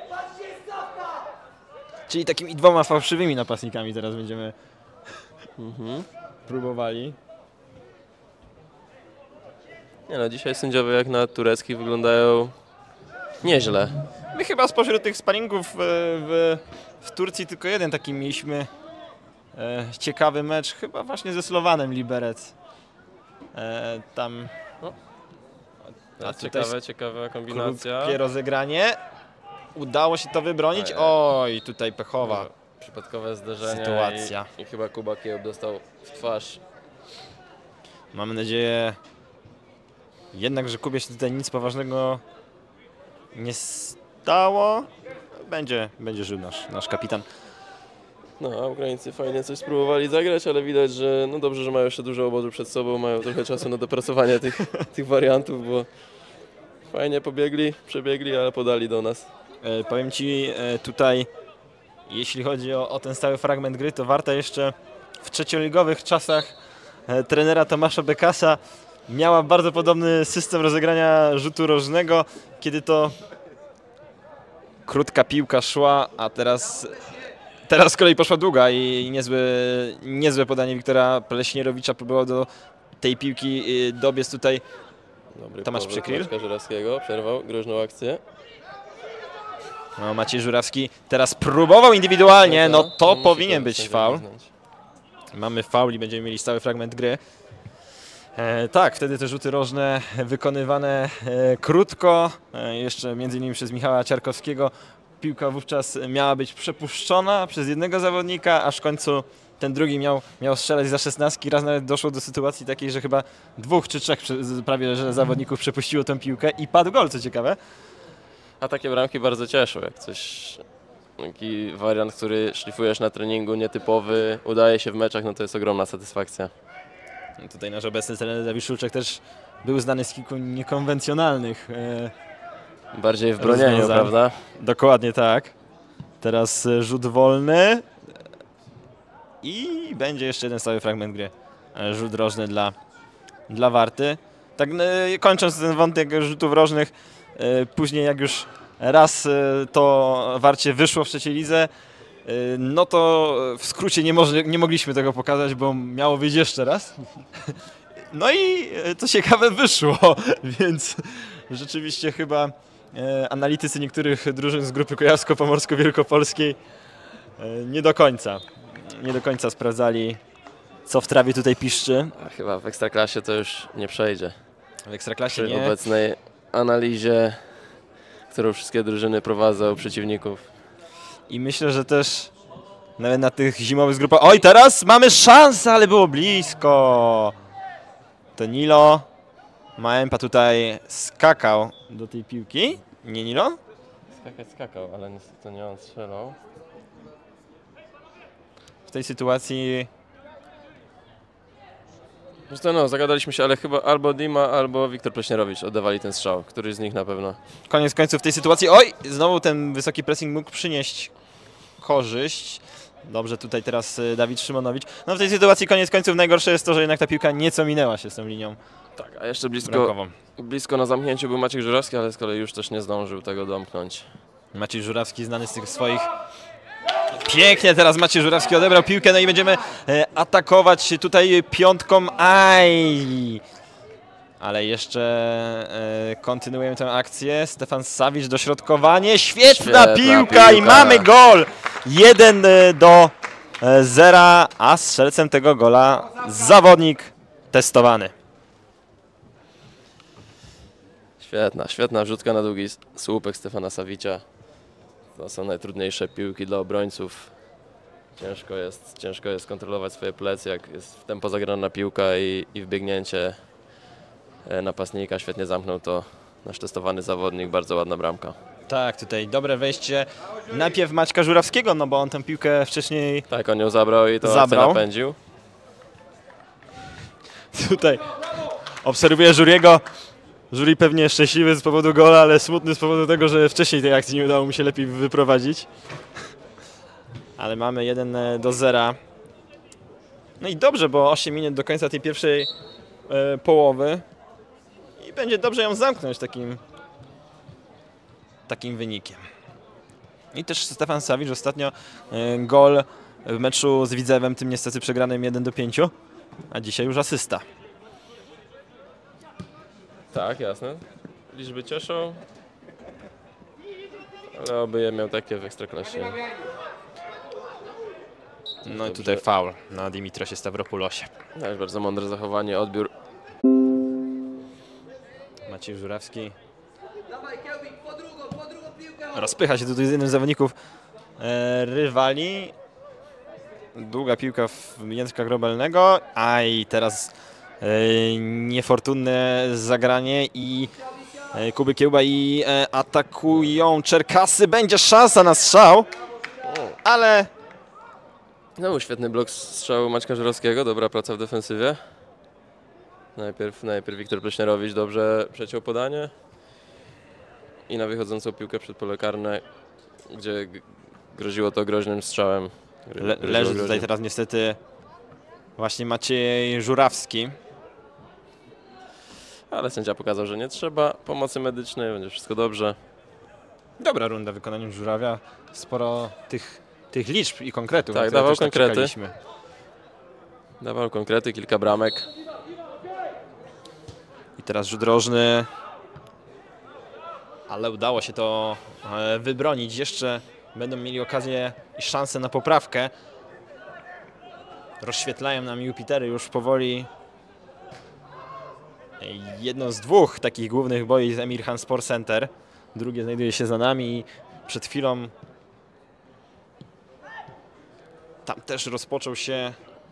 czyli takimi dwoma fałszywymi napastnikami teraz będziemy Mhm. próbowali. Nie no, dzisiaj sędziowie jak na tureckich wyglądają nieźle. My chyba spośród tych sparingów w, w, w Turcji tylko jeden taki mieliśmy e, ciekawy mecz, chyba właśnie ze Slowanem Liberec. E, tam Teraz tutaj ciekawe, ciekawa kombinacja. krótkie rozegranie. Udało się to wybronić. Ojej. Oj, tutaj pechowa No, przypadkowe zderzenie sytuacja. I, i chyba Kuba Kieł dostał w twarz. Mamy nadzieję jednak, że Kubie się tutaj nic poważnego nie stało. Będzie, będzie żył nasz, nasz kapitan. No, a Ukraińcy fajnie coś spróbowali zagrać, ale widać, że no dobrze, że mają jeszcze dużo obozu przed sobą, mają trochę czasu na dopracowanie tych, tych wariantów, bo fajnie pobiegli, przebiegli, ale podali do nas. E, powiem Ci e, tutaj, jeśli chodzi o, o ten stały fragment gry, to Warta jeszcze w trzecioligowych czasach e, trenera Tomasza Bekasa miała bardzo podobny system rozegrania rzutu rożnego, kiedy to krótka piłka szła, a teraz, teraz z kolei poszła długa i niezłe, niezłe podanie Wiktora Pleśnierowicza próbował do tej piłki y, dobiec tutaj. Dobry Tomasz powrót Przykryl. Maćka Żurawskiego, przerwał groźną akcję. No, Maciej Żurawski teraz próbował indywidualnie, no to musi powinien to być sędzia faul. przyznać. Mamy faul i będziemy mieli stały fragment gry. E, tak, wtedy te rzuty rożne wykonywane e, krótko, e, jeszcze między innymi przez Michała Ciarkowskiego. Piłka wówczas miała być przepuszczona przez jednego zawodnika, aż w końcu ten drugi miał, miał strzelać za szesnastki. Raz nawet doszło do sytuacji takiej, że chyba dwóch czy trzech prze- prawie że zawodników przepuściło tę piłkę i padł gol, co ciekawe. A takie bramki bardzo cieszą, jak coś taki wariant, który szlifujesz na treningu, nietypowy, udaje się w meczach, no to jest ogromna satysfakcja. Tutaj nasz obecny trener Dawid Szulczek też był znany z kilku niekonwencjonalnych e, Bardziej w bronieniu, rozwiązań. prawda? Dokładnie tak. Teraz e, rzut wolny i będzie jeszcze jeden stały fragment gry. E, rzut rożny dla, dla Warty. Tak e, kończąc ten wątek rzutów rożnych, e, później jak już raz e, to Warcie wyszło w trzeciej lidze, e, no to w skrócie nie, może, nie mogliśmy tego pokazać, bo miało wyjść jeszcze raz. No i e, co ciekawe wyszło, więc rzeczywiście chyba e, analitycy niektórych drużyn z grupy kujawsko-pomorsko-wielkopolskiej e, nie do końca, nie do końca sprawdzali, co w trawie tutaj piszczy. A chyba w Ekstraklasie to już nie przejdzie. W Ekstraklasie Przy nie. obecnej analizie, którą wszystkie drużyny prowadzą u przeciwników. I myślę, że też nawet na tych zimowych grupach... Oj, teraz mamy szansę, ale było blisko. To Nilo. Maempa tutaj skakał do tej piłki. Nie Nilo? Skakać skakał, ale niestety nie on strzelał. W tej sytuacji... Zresztą no, zagadaliśmy się, ale chyba albo Dima, albo Wiktor Pleśnierowicz oddawali ten strzał. Któryś z nich na pewno. Koniec końców w tej sytuacji... Oj! Znowu ten wysoki pressing mógł przynieść korzyść. Dobrze, tutaj teraz y, Dawid Szymonowicz. No w tej sytuacji koniec końców najgorsze jest to, że jednak ta piłka nieco minęła się z tą linią Tak, a jeszcze blisko, bramkową. blisko na zamknięciu był Maciek Żurawski, ale z kolei już też nie zdążył tego domknąć. Maciej Żurawski znany z tych swoich... Pięknie teraz Maciej Żurawski odebrał piłkę, no i będziemy e, atakować tutaj piątką. Aj! Ale jeszcze e, kontynuujemy tę akcję. Stefan Sawicz, dośrodkowanie. Świetna, Świetna piłka, piłka i mamy gol! jeden do zera, a strzelcem tego gola zawodnik testowany. Świetna, świetna wrzutka na długi słupek Stefana Sawicia. To są najtrudniejsze piłki dla obrońców. Ciężko jest, ciężko jest kontrolować swoje plecy, jak jest w tempo zagrana piłka i, i wbiegnięcie napastnika. Świetnie zamknął to nasz testowany zawodnik, bardzo ładna bramka. Tak, tutaj dobre wejście. Najpierw Maćka Żurawskiego, no bo on tę piłkę wcześniej Tak, on ją zabrał i to Zabrał. napędził. tutaj obserwuję Żuriego. Żuri pewnie szczęśliwy z powodu gola, ale smutny z powodu tego, że wcześniej tej akcji nie udało mu się lepiej wyprowadzić. Ale mamy jeden do zera. No i dobrze, bo osiem minut do końca tej pierwszej e, połowy. I będzie dobrze ją zamknąć takim, takim wynikiem. I też Stefan Sawicz ostatnio e, gol w meczu z Widzewem, tym niestety przegranym jeden do pięciu. A dzisiaj już asysta. Tak, jasne. Liczby cieszą. Ale oby je miał takie w Ekstraklasie. No i tutaj faul na Dimitrosie Stavropoulosie. Tak, bardzo mądre zachowanie, odbiór. Maciej Żurawski Dawaj, Kelvin, po drugą, po drugą piłkę. rozpycha się tutaj z jednym z zawodników e, rywali. Długa piłka w Jędrka Grobelnego. A i teraz e, niefortunne zagranie i e, Kuby Kiełba i e, atakują Czerkasy. Będzie szansa na strzał, ale No, świetny blok strzału Maćka Żurawskiego, dobra praca w defensywie. Najpierw, najpierw Wiktor Pleśnierowicz dobrze przeciął podanie. I na wychodzącą piłkę przed pole karne, gdzie groziło to groźnym strzałem. le, leży tutaj groźnie. teraz niestety właśnie Maciej Żurawski. Ale sędzia pokazał, że nie trzeba pomocy medycznej, będzie wszystko dobrze. Dobra runda w wykonaniu Żurawia. Sporo tych, tych liczb i konkretów. Tak, na które dawał też tak konkrety. czekaliśmy. Dawał konkrety, kilka bramek. I teraz rzut rożny. Ale udało się to e, wybronić. Jeszcze będą mieli okazję i szansę na poprawkę. Rozświetlają nam Jupitery już powoli. Jedno z dwóch takich głównych boi z Emirhan Sport Center. Drugie znajduje się za nami i przed chwilą tam też rozpoczął się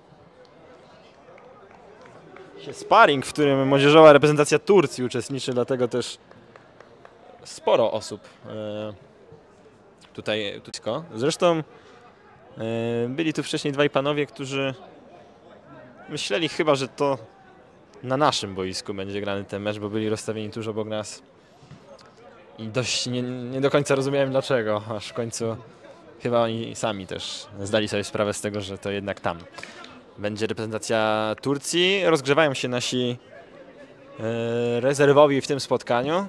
sparring, w którym młodzieżowa reprezentacja Turcji uczestniczy, dlatego też sporo osób e, tutaj Tusko. Zresztą yy, byli tu wcześniej dwaj panowie, którzy myśleli chyba, że to na naszym boisku będzie grany ten mecz, bo byli rozstawieni tuż obok nas. I dość nie, nie do końca rozumiałem dlaczego, aż w końcu chyba oni sami też zdali sobie sprawę z tego, że to jednak tam będzie reprezentacja Turcji. Rozgrzewają się nasi yy, rezerwowi w tym spotkaniu.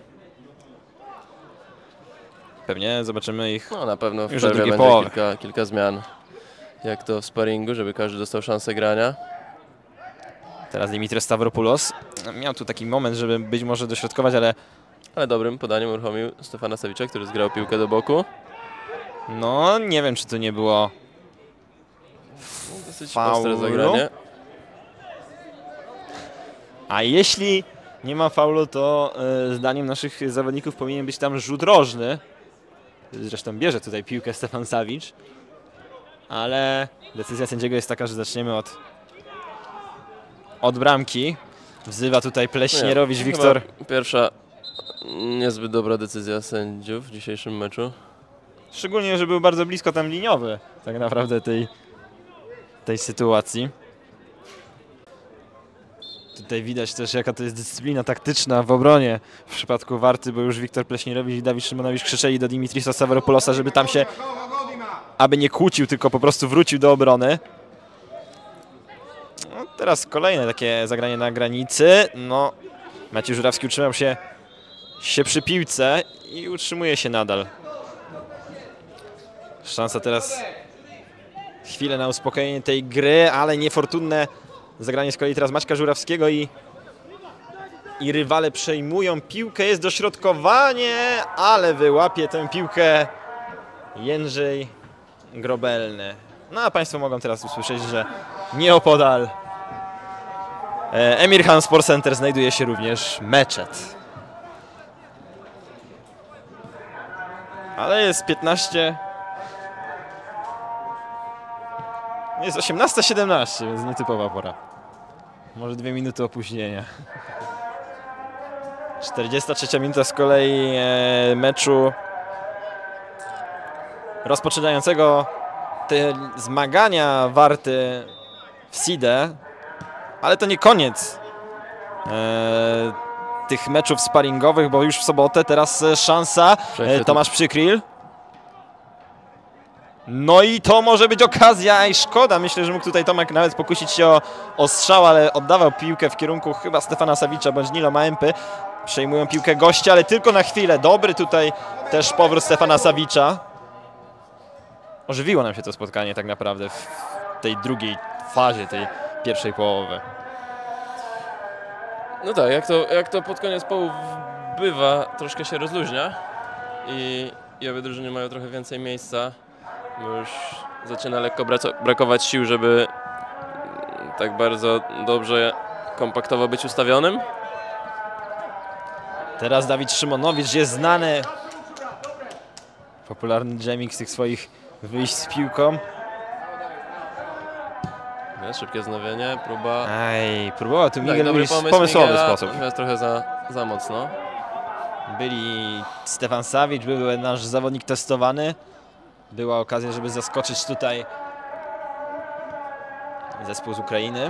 Pewnie zobaczymy ich No na pewno w już do przerwie drugiej będzie połowy. kilka, kilka zmian, jak to w sparingu, żeby każdy dostał szansę grania. Teraz Dimitrios Stavropoulos miał tu taki moment, żeby być może dośrodkować, ale Ale dobrym podaniem uruchomił Stefana Savicza, który zgrał piłkę do boku. no nie wiem, czy to nie było Dosyć faulu. ostre zagranie. A jeśli nie ma faulu, to y, zdaniem naszych zawodników powinien być tam rzut rożny. Zresztą bierze tutaj piłkę Stefan Savic. Ale decyzja sędziego jest taka, że zaczniemy od, od bramki. Wzywa tutaj Pleśnierowicz Nie, Wiktor. chyba pierwsza niezbyt dobra decyzja sędziów w dzisiejszym meczu. Szczególnie, że był bardzo blisko tam liniowy tak naprawdę tej, tej sytuacji. Tutaj widać też, jaka to jest dyscyplina taktyczna w obronie w przypadku Warty, bo już Wiktor Pleśnierowicz i Dawid Szymonowicz krzyczeli do Dimitrisa Stavropoulosa, żeby tam się, aby nie kłócił, tylko po prostu wrócił do obrony. No, teraz kolejne takie zagranie na granicy. No, Maciej Żurawski utrzymał się, się przy piłce i utrzymuje się nadal. Szansa teraz chwilę na uspokojenie tej gry, ale niefortunne zagranie z kolei teraz Maćka Żurawskiego i, i rywale przejmują piłkę. Jest dośrodkowanie, ale wyłapie tę piłkę Jędrzej Grobelny. No a Państwo mogą teraz usłyszeć, że nieopodal e, Emirhan Sport Center znajduje się również meczet. Ale jest piętnaście... Jest osiemnasta siedemnaście, więc nietypowa pora. Może dwie minuty opóźnienia. czterdziesta trzecia minuta z kolei e, meczu rozpoczynającego te zmagania Warty w Sidę. Ale to nie koniec e, tych meczów sparingowych, bo już w sobotę teraz szansa. E, Tomasz Przykryl. No i to może być okazja i szkoda. Myślę, że mógł tutaj Tomek nawet pokusić się o, o strzał, ale oddawał piłkę w kierunku chyba Stefana Savicza bądź Nilo Maempy. Przejmują piłkę goście, ale tylko na chwilę. Dobry tutaj też powrót Stefana Savicza. Ożywiło nam się to spotkanie tak naprawdę w tej drugiej fazie, tej pierwszej połowy. No tak, jak to, jak to pod koniec połów bywa, troszkę się rozluźnia i, i obie drużyny mają trochę więcej miejsca. Bo już zaczyna lekko brakować sił, żeby tak bardzo dobrze, kompaktowo być ustawionym. Teraz Dawid Szymonowicz jest znany. Popularny dżemik z tych swoich wyjść z piłką. Nie, szybkie wznowienie, próba. Aj, próbował tu Miguel Tak, dobry Luis w pomysł pomysłowy Miguela, sposób. natomiast trochę za, za mocno. Byli Stefan Savic, był nasz zawodnik testowany. Była okazja, żeby zaskoczyć tutaj zespół z Ukrainy.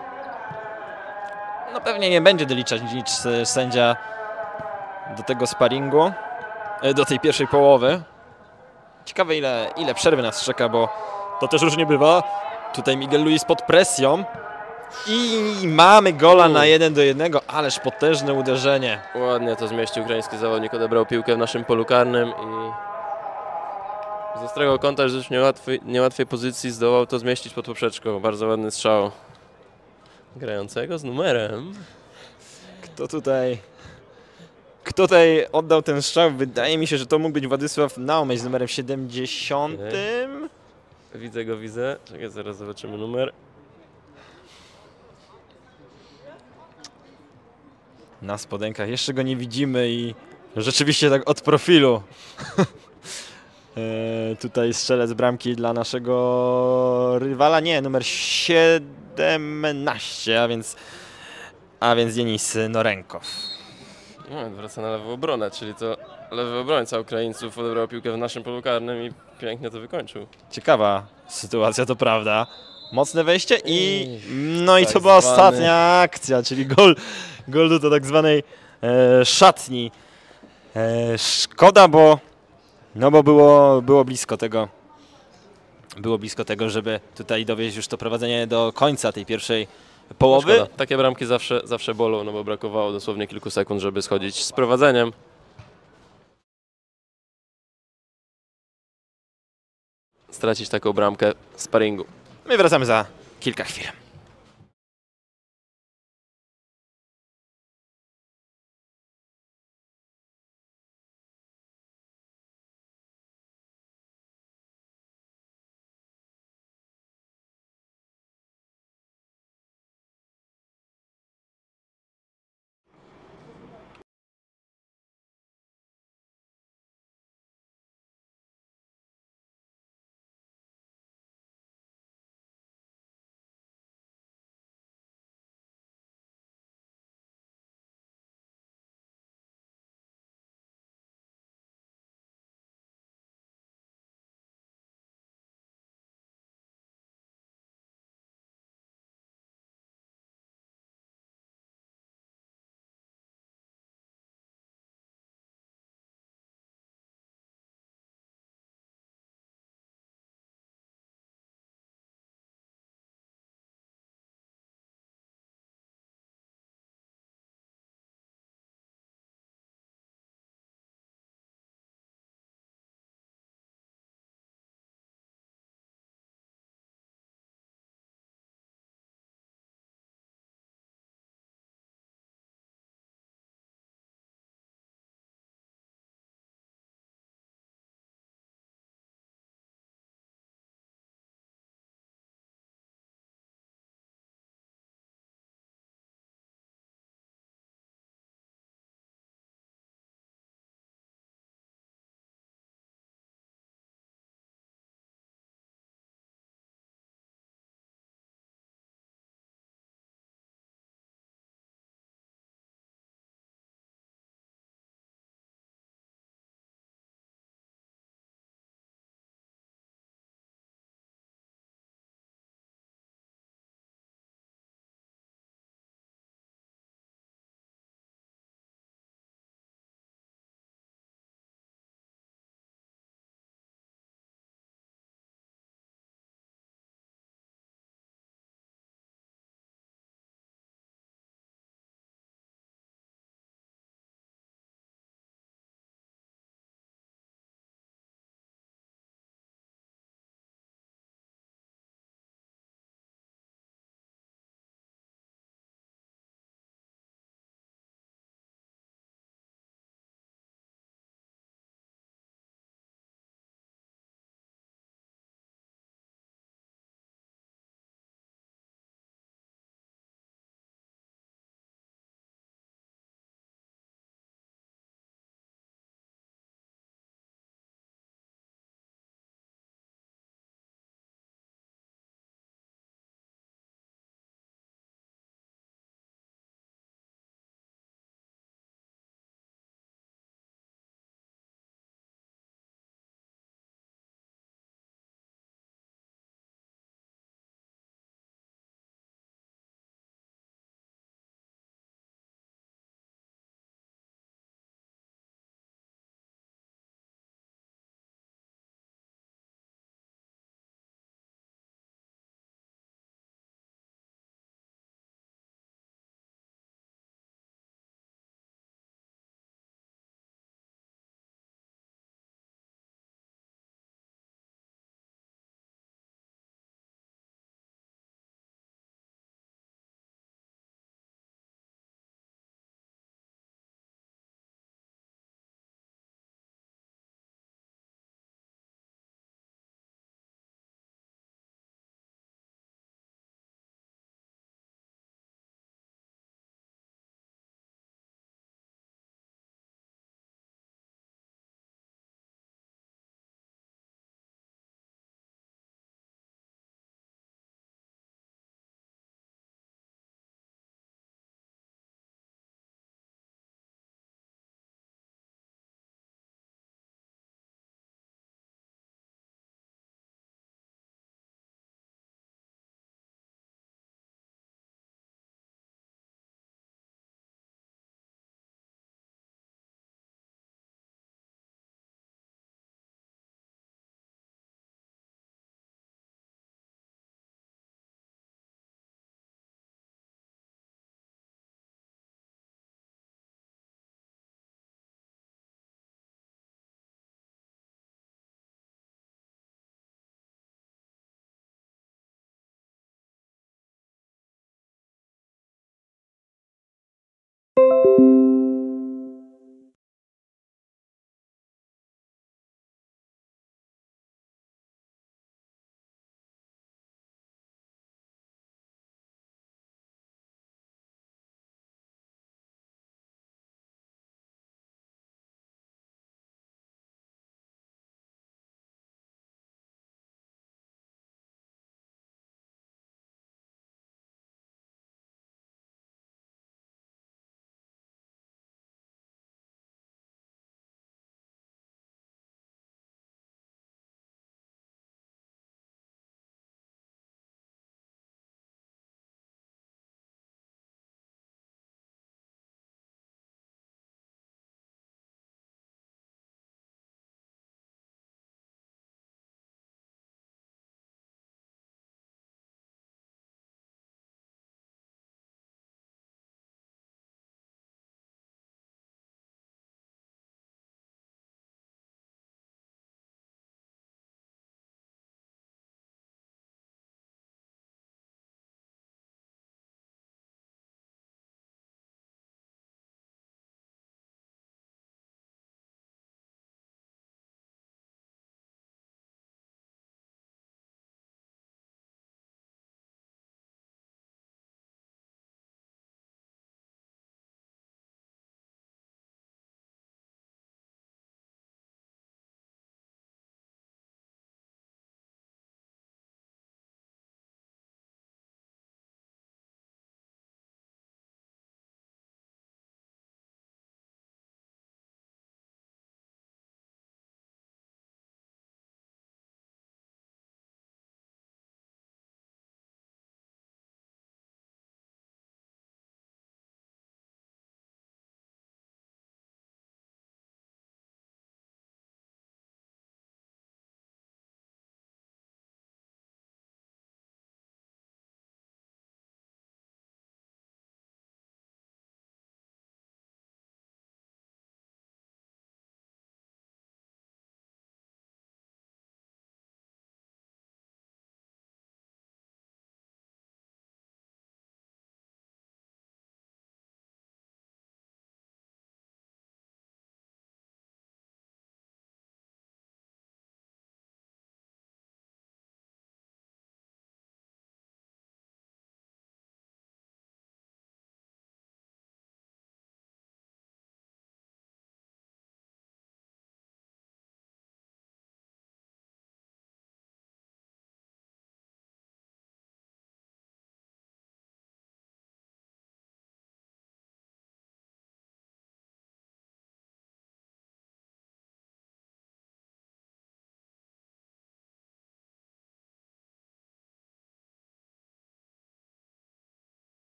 No pewnie nie będzie doliczać nic sędzia do tego sparingu, do tej pierwszej połowy. Ciekawe ile, ile przerwy nas czeka, bo to też różnie bywa. Tutaj Miguel Luis pod presją i mamy gola na jeden do jednego, ależ potężne uderzenie. Ładnie to zmieścił ukraiński zawodnik, odebrał piłkę w naszym polu karnym i z ostrego kąta, że już niełatwej, niełatwej pozycji zdołał to zmieścić pod poprzeczką. Bardzo ładny strzał grającego z numerem. Kto tutaj, kto tutaj oddał ten strzał? Wydaje mi się, że to mógł być Władysław Naumeś z numerem siedemdziesiątym. Widzę go, widzę. Czekaj, zaraz zobaczymy numer. Na spodenkach jeszcze go nie widzimy i rzeczywiście tak od profilu. e, tutaj strzelec bramki dla naszego rywala. Nie, numer siedemnaście, a więc, a więc Denis Norenkow. No, wraca na lewą obronę, czyli to Lewy obrońca Ukraińców odebrał piłkę w naszym polu karnym i pięknie to wykończył. Ciekawa sytuacja, to prawda. Mocne wejście i no i tak to była zwany- ostatnia akcja, czyli gol, gol do tak zwanej e, szatni. E, szkoda, bo no bo było, było blisko tego, było blisko tego, żeby tutaj dowieźć już to prowadzenie do końca tej pierwszej połowy. Szkoda. Takie bramki zawsze, zawsze bolą, no bo brakowało dosłownie kilku sekund, żeby schodzić z prowadzeniem. Stracić taką bramkę w sparingu. My wracamy za kilka chwil.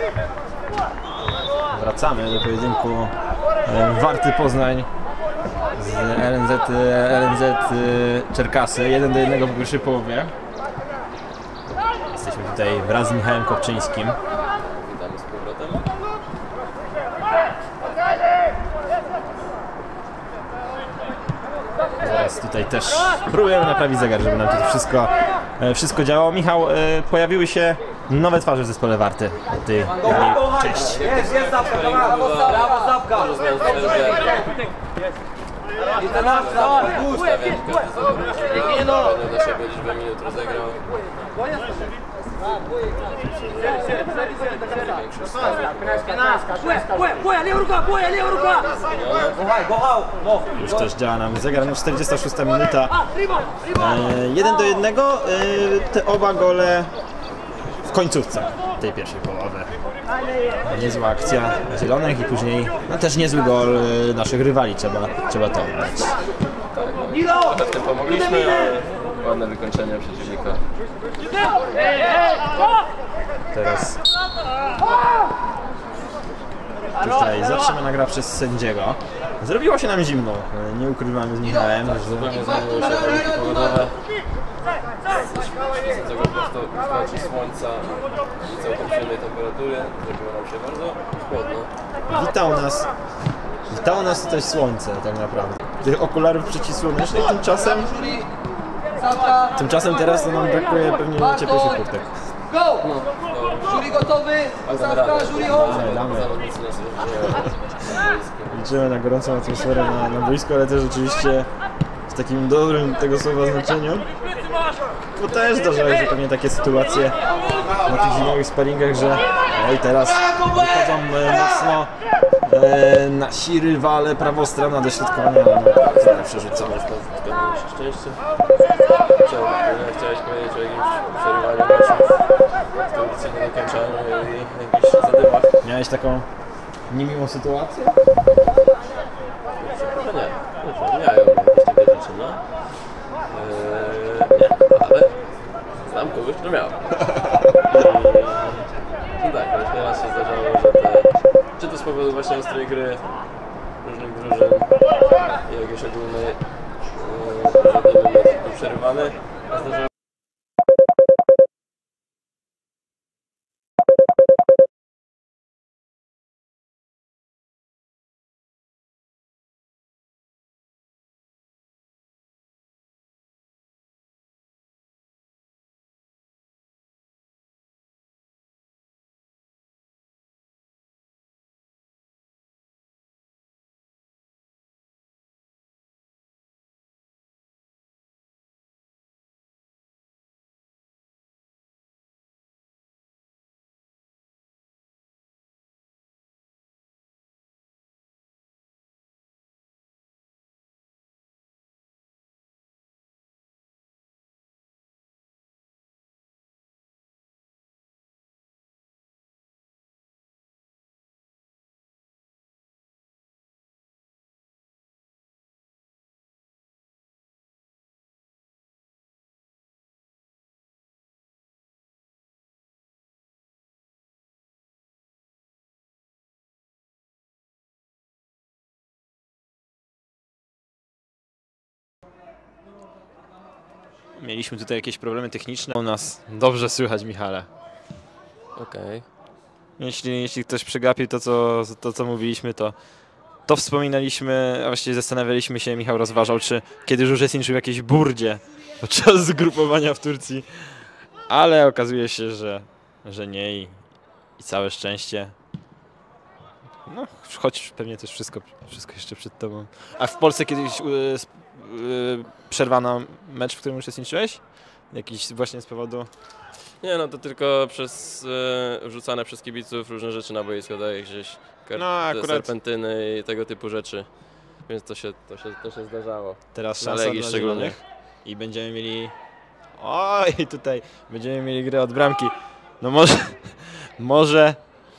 Wracamy do pojedynku Warty Poznań z L N Z, L N Z Czerkasy. jeden do jednego w pierwszej połowie. Jesteśmy tutaj wraz z Michałem Kopczyńskim. Witamy z powrotem. Zaraz tutaj też próbujemy naprawić zegar, żeby nam to wszystko, wszystko działało. Michał, pojawiły się nowe twarze w zespole Warty od tej części. Jest, jest zawka, brawo, brawo, zawka. I ten zawka, Stawiam każdy zawodnik, nie no. Do siebie liczbę minut rozegrał. Już też działa nam zegar, no czterdziesta szósta minuta. E, jeden do jednego, e, te oba gole w końcówce tej pierwszej połowy. Niezła akcja zielonych i później no też niezły gol e, naszych rywali, trzeba, trzeba to oddać. Trochę w tym pomogliśmy, ale ładne wykończenie przeciwnika. Teraz tutaj zatrzymana gra przez sędziego. Zrobiło się nam zimno, e, nie ukrywamy z Michałem, że Zupełnie zmieniły się warunki pogodowe. Z tego po prostu wchodzi słońca i całkowitej temperatury, zrobiło nam się bardzo chłodno. witał nas, witało nas tutaj słońce tak naprawdę. Tych okularów przeciwsłonecznych tymczasem, zawka. tymczasem teraz to nam brakuje pewnie ciepłych kurtek. Go! Żuri gotowy, zawka, żuri chodź. Damy, damy. Zawodnicy nas rozwijają. Liczymy na gorącą atmosferę na, na boisku, ale też oczywiście w takim dobrym tego słowa znaczeniu. Bo też zdarzają się pewnie takie sytuacje na tych zimowych sparingach, że oj, teraz wychodzą e, mocno e, nasi rywale prawostronna dośrodkowania, ale no, przerzucamy. Zgadzało się szczęście. Chciałbym, chciałeś powiedzieć o jakimś przerywaniu meczów, tradycyjnym dokończaniu i jakichś zadymach. Miałeś taką niemiłą sytuację? Chyba nie. Nie, miałem jakieś takie rzeczy, no. Eee, nie, ale znam kogoś, kto miał. I, i tak, no, teraz się zdarzało, że te, czy to z powodu właśnie ostrej gry różnych drużyn i jakiejś ogólnej eee, zadymy mecz był przerywany, a zdarzało Mieliśmy tutaj jakieś problemy techniczne. U nas dobrze słychać, Michale. okej. Okay. Jeśli, jeśli ktoś przegapił to co, to, co mówiliśmy, to, to wspominaliśmy, a właściwie zastanawialiśmy się, Michał rozważał, czy kiedy już uczestniczył w jakiejś burdzie podczas zgrupowania w Turcji, ale okazuje się, że, że nie i, i całe szczęście. No, choć pewnie też wszystko, wszystko jeszcze przed tobą. A w Polsce kiedyś yy, yy, przerwano mecz, w którym uczestniczyłeś? Jakiś właśnie z powodu... Nie, no to tylko przez e, wrzucane przez kibiców różne rzeczy na boisko, tak jak gdzieś kar- No, akurat- serpentyny i tego typu rzeczy, więc to się, to się, to się zdarzało. Teraz Na szansa Legii dla szczególnie. zielonych. I będziemy mieli... Oj, tutaj będziemy mieli grę od bramki. No może... Może...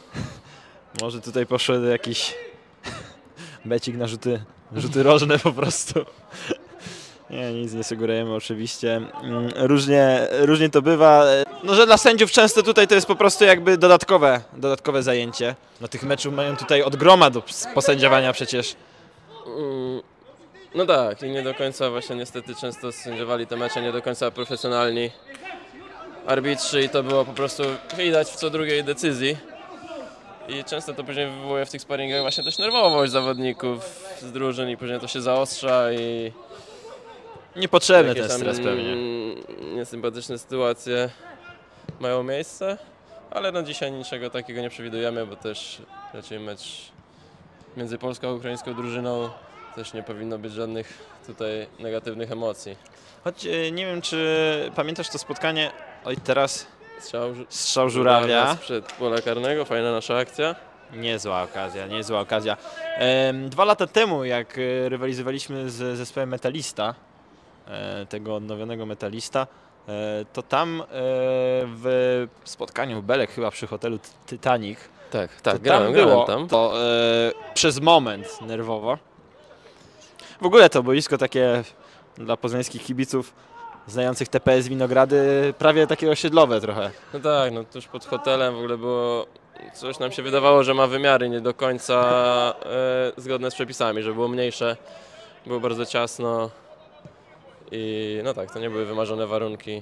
Może tutaj poszedł jakiś... becik na rzuty, rzuty rożne po prostu. Nie, nic nie sugerujemy oczywiście. Różnie, różnie to bywa. No, że dla sędziów często tutaj to jest po prostu jakby dodatkowe, dodatkowe zajęcie. No tych meczów mają tutaj od groma do posędziowania przecież. Mm, No tak, i nie do końca właśnie niestety często sędziowali te mecze nie do końca profesjonalni arbitrzy i to było po prostu widać w co drugiej decyzji. I często to później wywołuje w tych sparingach właśnie też nerwowość zawodników z drużyn i później to się zaostrza i Niepotrzebny jakieś ten tam, stres pewnie. mm, niesympatyczne sytuacje mają miejsce, ale no dzisiaj niczego takiego nie przewidujemy, bo też raczej mecz między polską a ukraińską drużyną też nie powinno być żadnych tutaj negatywnych emocji. Choć e, nie wiem, czy pamiętasz to spotkanie, oj teraz Strzał, strzał żurawia. przed pola karnego, fajna nasza akcja. Niezła okazja, niezła okazja. Em, dwa lata temu, jak e, rywalizowaliśmy z zespołem Metalista, e, tego odnowionego Metalista, e, to tam e, w spotkaniu w Belek chyba przy hotelu Titanic, Tak, to tak, grałem, tam grałem było tam. to e, przez moment nerwowo. W ogóle to boisko takie dla poznańskich kibiców znających T P S Winogrady prawie takie osiedlowe trochę. No tak, no tuż pod hotelem w ogóle było, coś nam się wydawało, że ma wymiary nie do końca e, zgodne z przepisami, że było mniejsze, było bardzo ciasno i no tak, to nie były wymarzone warunki.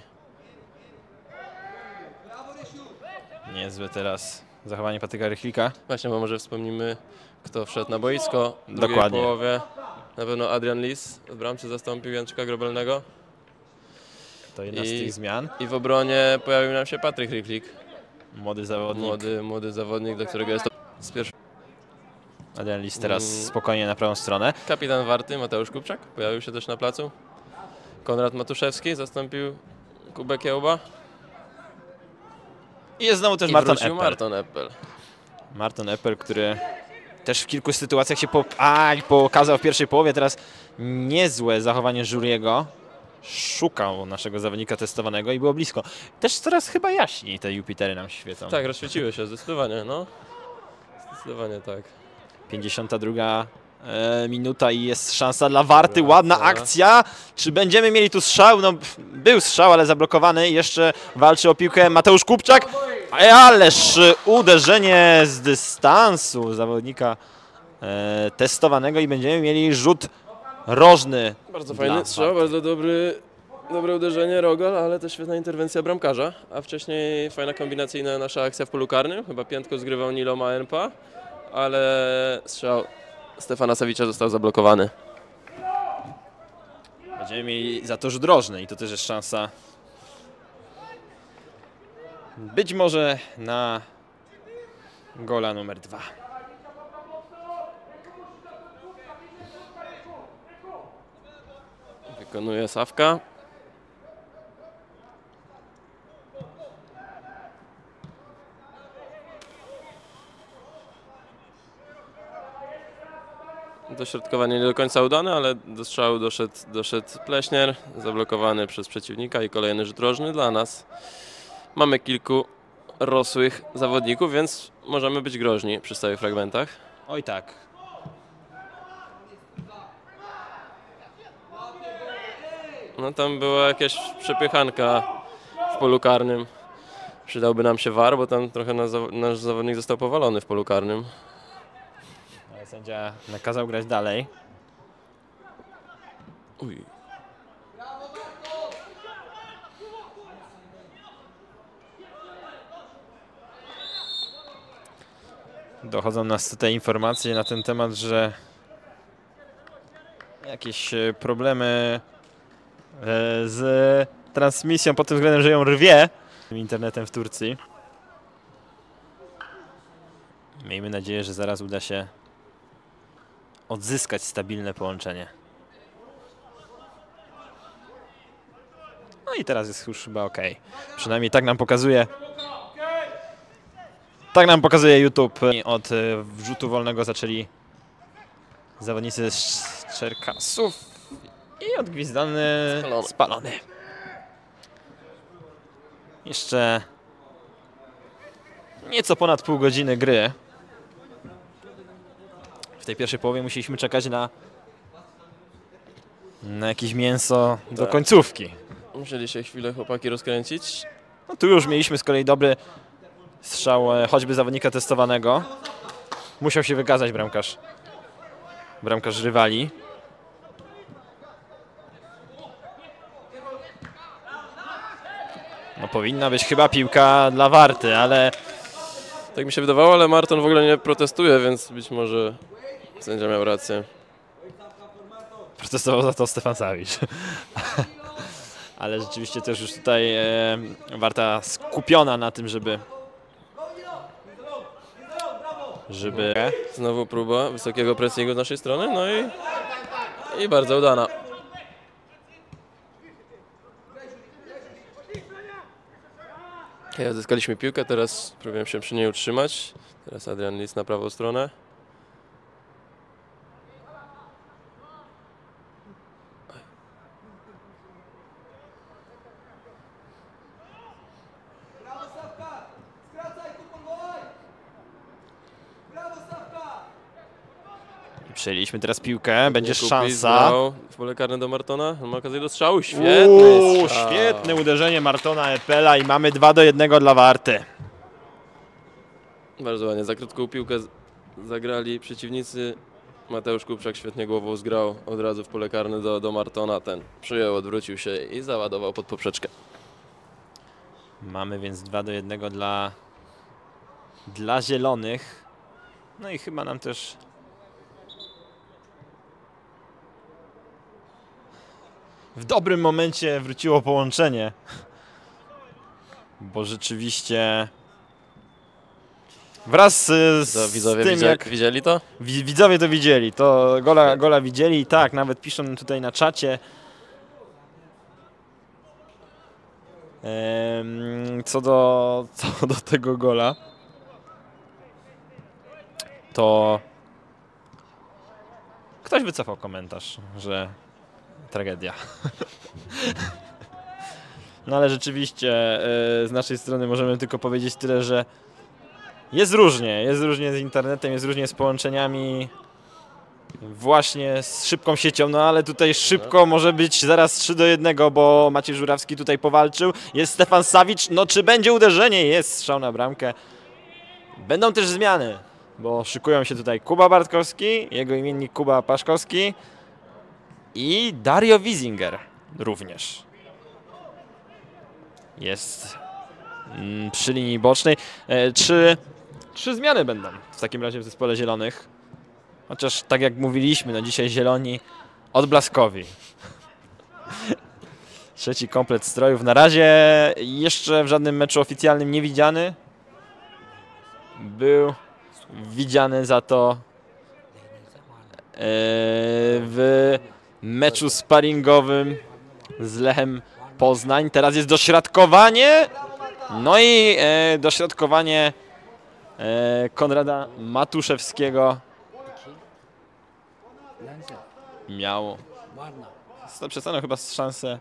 Niezłe teraz zachowanie Patryka Rychlika. Właśnie, bo może wspomnimy, kto wszedł na boisko w drugiej Dokładnie. połowie. Na pewno Adrian Lis w bramce zastąpił Janczyka Grobelnego. To jedna z I- tych zmian. I w obronie pojawił nam się Patryk Rychlik, Młody zawodnik. młody, młody zawodnik, do którego jest to z pierwszego. Adrian Lis teraz Mm. spokojnie na prawą stronę. Kapitan Warty Mateusz Kupczak pojawił się też na placu. Konrad Matuszewski zastąpił Kubę Kiełba. I jest znowu też I Marton wrócił Eppel. Marton Eppel. Marton Eppel, który też w kilku sytuacjach się po... A, pokazał w pierwszej połowie. Teraz niezłe zachowanie Żuriego. Szukał naszego zawodnika testowanego i było blisko. Też coraz chyba jaśniej te Jupitery nam świecą. Tak, rozświeciły się, zdecydowanie, no. Zdecydowanie tak. pięćdziesiąta druga e, minuta i jest szansa dla Warty. Ładna Wraca. akcja. Czy będziemy mieli tu strzał? No, pff, był strzał, ale zablokowany. Jeszcze walczy o piłkę Mateusz Kupczak. Ależ uderzenie z dystansu zawodnika e, testowanego i będziemy mieli rzut rożny. Bardzo dla fajny strzał, Warty. bardzo dobry, dobre uderzenie Rogal, ale też świetna interwencja bramkarza. A wcześniej fajna kombinacyjna nasza akcja w polu karnym. Chyba piętko zgrywał Nilo Maenpa, ale strzał Stefana Sawicza został zablokowany. Będziemy mieli za to rzut rożny i to też jest szansa być może na gola numer dwa. Wykonuje Sawka. Dośrodkowanie nie do końca udane, ale do strzału doszedł, doszedł Pleśnier, zablokowany przez przeciwnika i kolejny rzut rożny dla nas. Mamy kilku rosłych zawodników, więc możemy być groźni przy stałych fragmentach. Oj tak. No tam była jakaś przepychanka w polu karnym. Przydałby nam się V A R, bo tam trochę nasz, zaw nasz zawodnik został powalony w polu karnym. Ale sędzia nakazał grać dalej. Uj. Dochodzą nas tutaj informacje na ten temat, że jakieś e, problemy e, z transmisją pod tym względem, że ją rwie internetem w Turcji. Miejmy nadzieję, że zaraz uda się odzyskać stabilne połączenie. No i teraz jest już chyba ok. Przynajmniej tak nam pokazuje. Tak nam pokazuje YouTube. Od e, wrzutu wolnego zaczęli zawodnicy z Czerkasów i odgwizdany Spalony. spalony. Jeszcze nieco ponad pół godziny gry. W tej pierwszej połowie musieliśmy czekać na na jakieś mięso do Tak. końcówki. Musieli się chwilę chłopaki rozkręcić. No tu już mieliśmy z kolei dobry strzał e, choćby zawodnika testowanego. Musiał się wykazać bramkarz. Bramkarz rywali. No powinna być chyba piłka dla Warty, ale Tak mi się wydawało, ale Marton w ogóle nie protestuje, więc być może sędzia miał rację. protestował za to Stefan Sawicz. Ale rzeczywiście też już tutaj e, Warta skupiona na tym, żeby żeby Znowu próba wysokiego pressingu z naszej strony, no i, i bardzo udana. Ja zyskaliśmy piłkę, teraz próbuję się przy niej utrzymać. Teraz Adrian Lis na prawą stronę. Brawo, Stawka! Skracaj, tu podwołaj! Brawo, Stawka! przejęliśmy teraz piłkę, będzie Kupić, szansa. zgrał w pole karne do Martona, on ma okazję do strzału, świetny Uuu, strzał. świetne uderzenie Martona Epela i mamy dwa do jednego dla Warty. Bardzo ładnie, za krótką piłkę z- zagrali przeciwnicy. Mateusz Kupczak świetnie głową zgrał od razu w pole karne do, do Martona, ten przyjął, odwrócił się i załadował pod poprzeczkę. Mamy więc dwa do jednego dla, dla zielonych. No i chyba nam też w dobrym momencie wróciło połączenie. Bo rzeczywiście wraz z, To z widzowie tym, widzia, jak widzieli to? wi- widzowie to widzieli, to gola, gola widzieli i tak, nawet piszą nam tutaj na czacie. Em, Co do, co do tego gola, to ktoś wycofał komentarz, że tragedia. No ale rzeczywiście e, z naszej strony możemy tylko powiedzieć tyle, że jest różnie, jest różnie z internetem, jest różnie z połączeniami właśnie z szybką siecią, no ale tutaj szybko może być zaraz trzy do jednego, bo Maciej Żurawski tutaj powalczył. Jest Stefan Sawicz, no czy będzie uderzenie? Jest strzał na bramkę. Będą też zmiany, bo szykują się tutaj Kuba Bartkowski, jego imiennik Kuba Paszkowski i Dario Wiesinger również. Jest mm, przy linii bocznej. E, trzy, trzy zmiany będą w takim razie w zespole zielonych. Chociaż tak jak mówiliśmy, no dzisiaj zieloni odblaskowi. Trzeci komplet strojów. Na razie jeszcze w żadnym meczu oficjalnym nie widziany. Był widziany za to e, w meczu sparingowym z Lechem Poznań. Teraz jest dośrodkowanie. No i e, dośrodkowanie e, Konrada Matuszewskiego miał przedstawią chyba szansę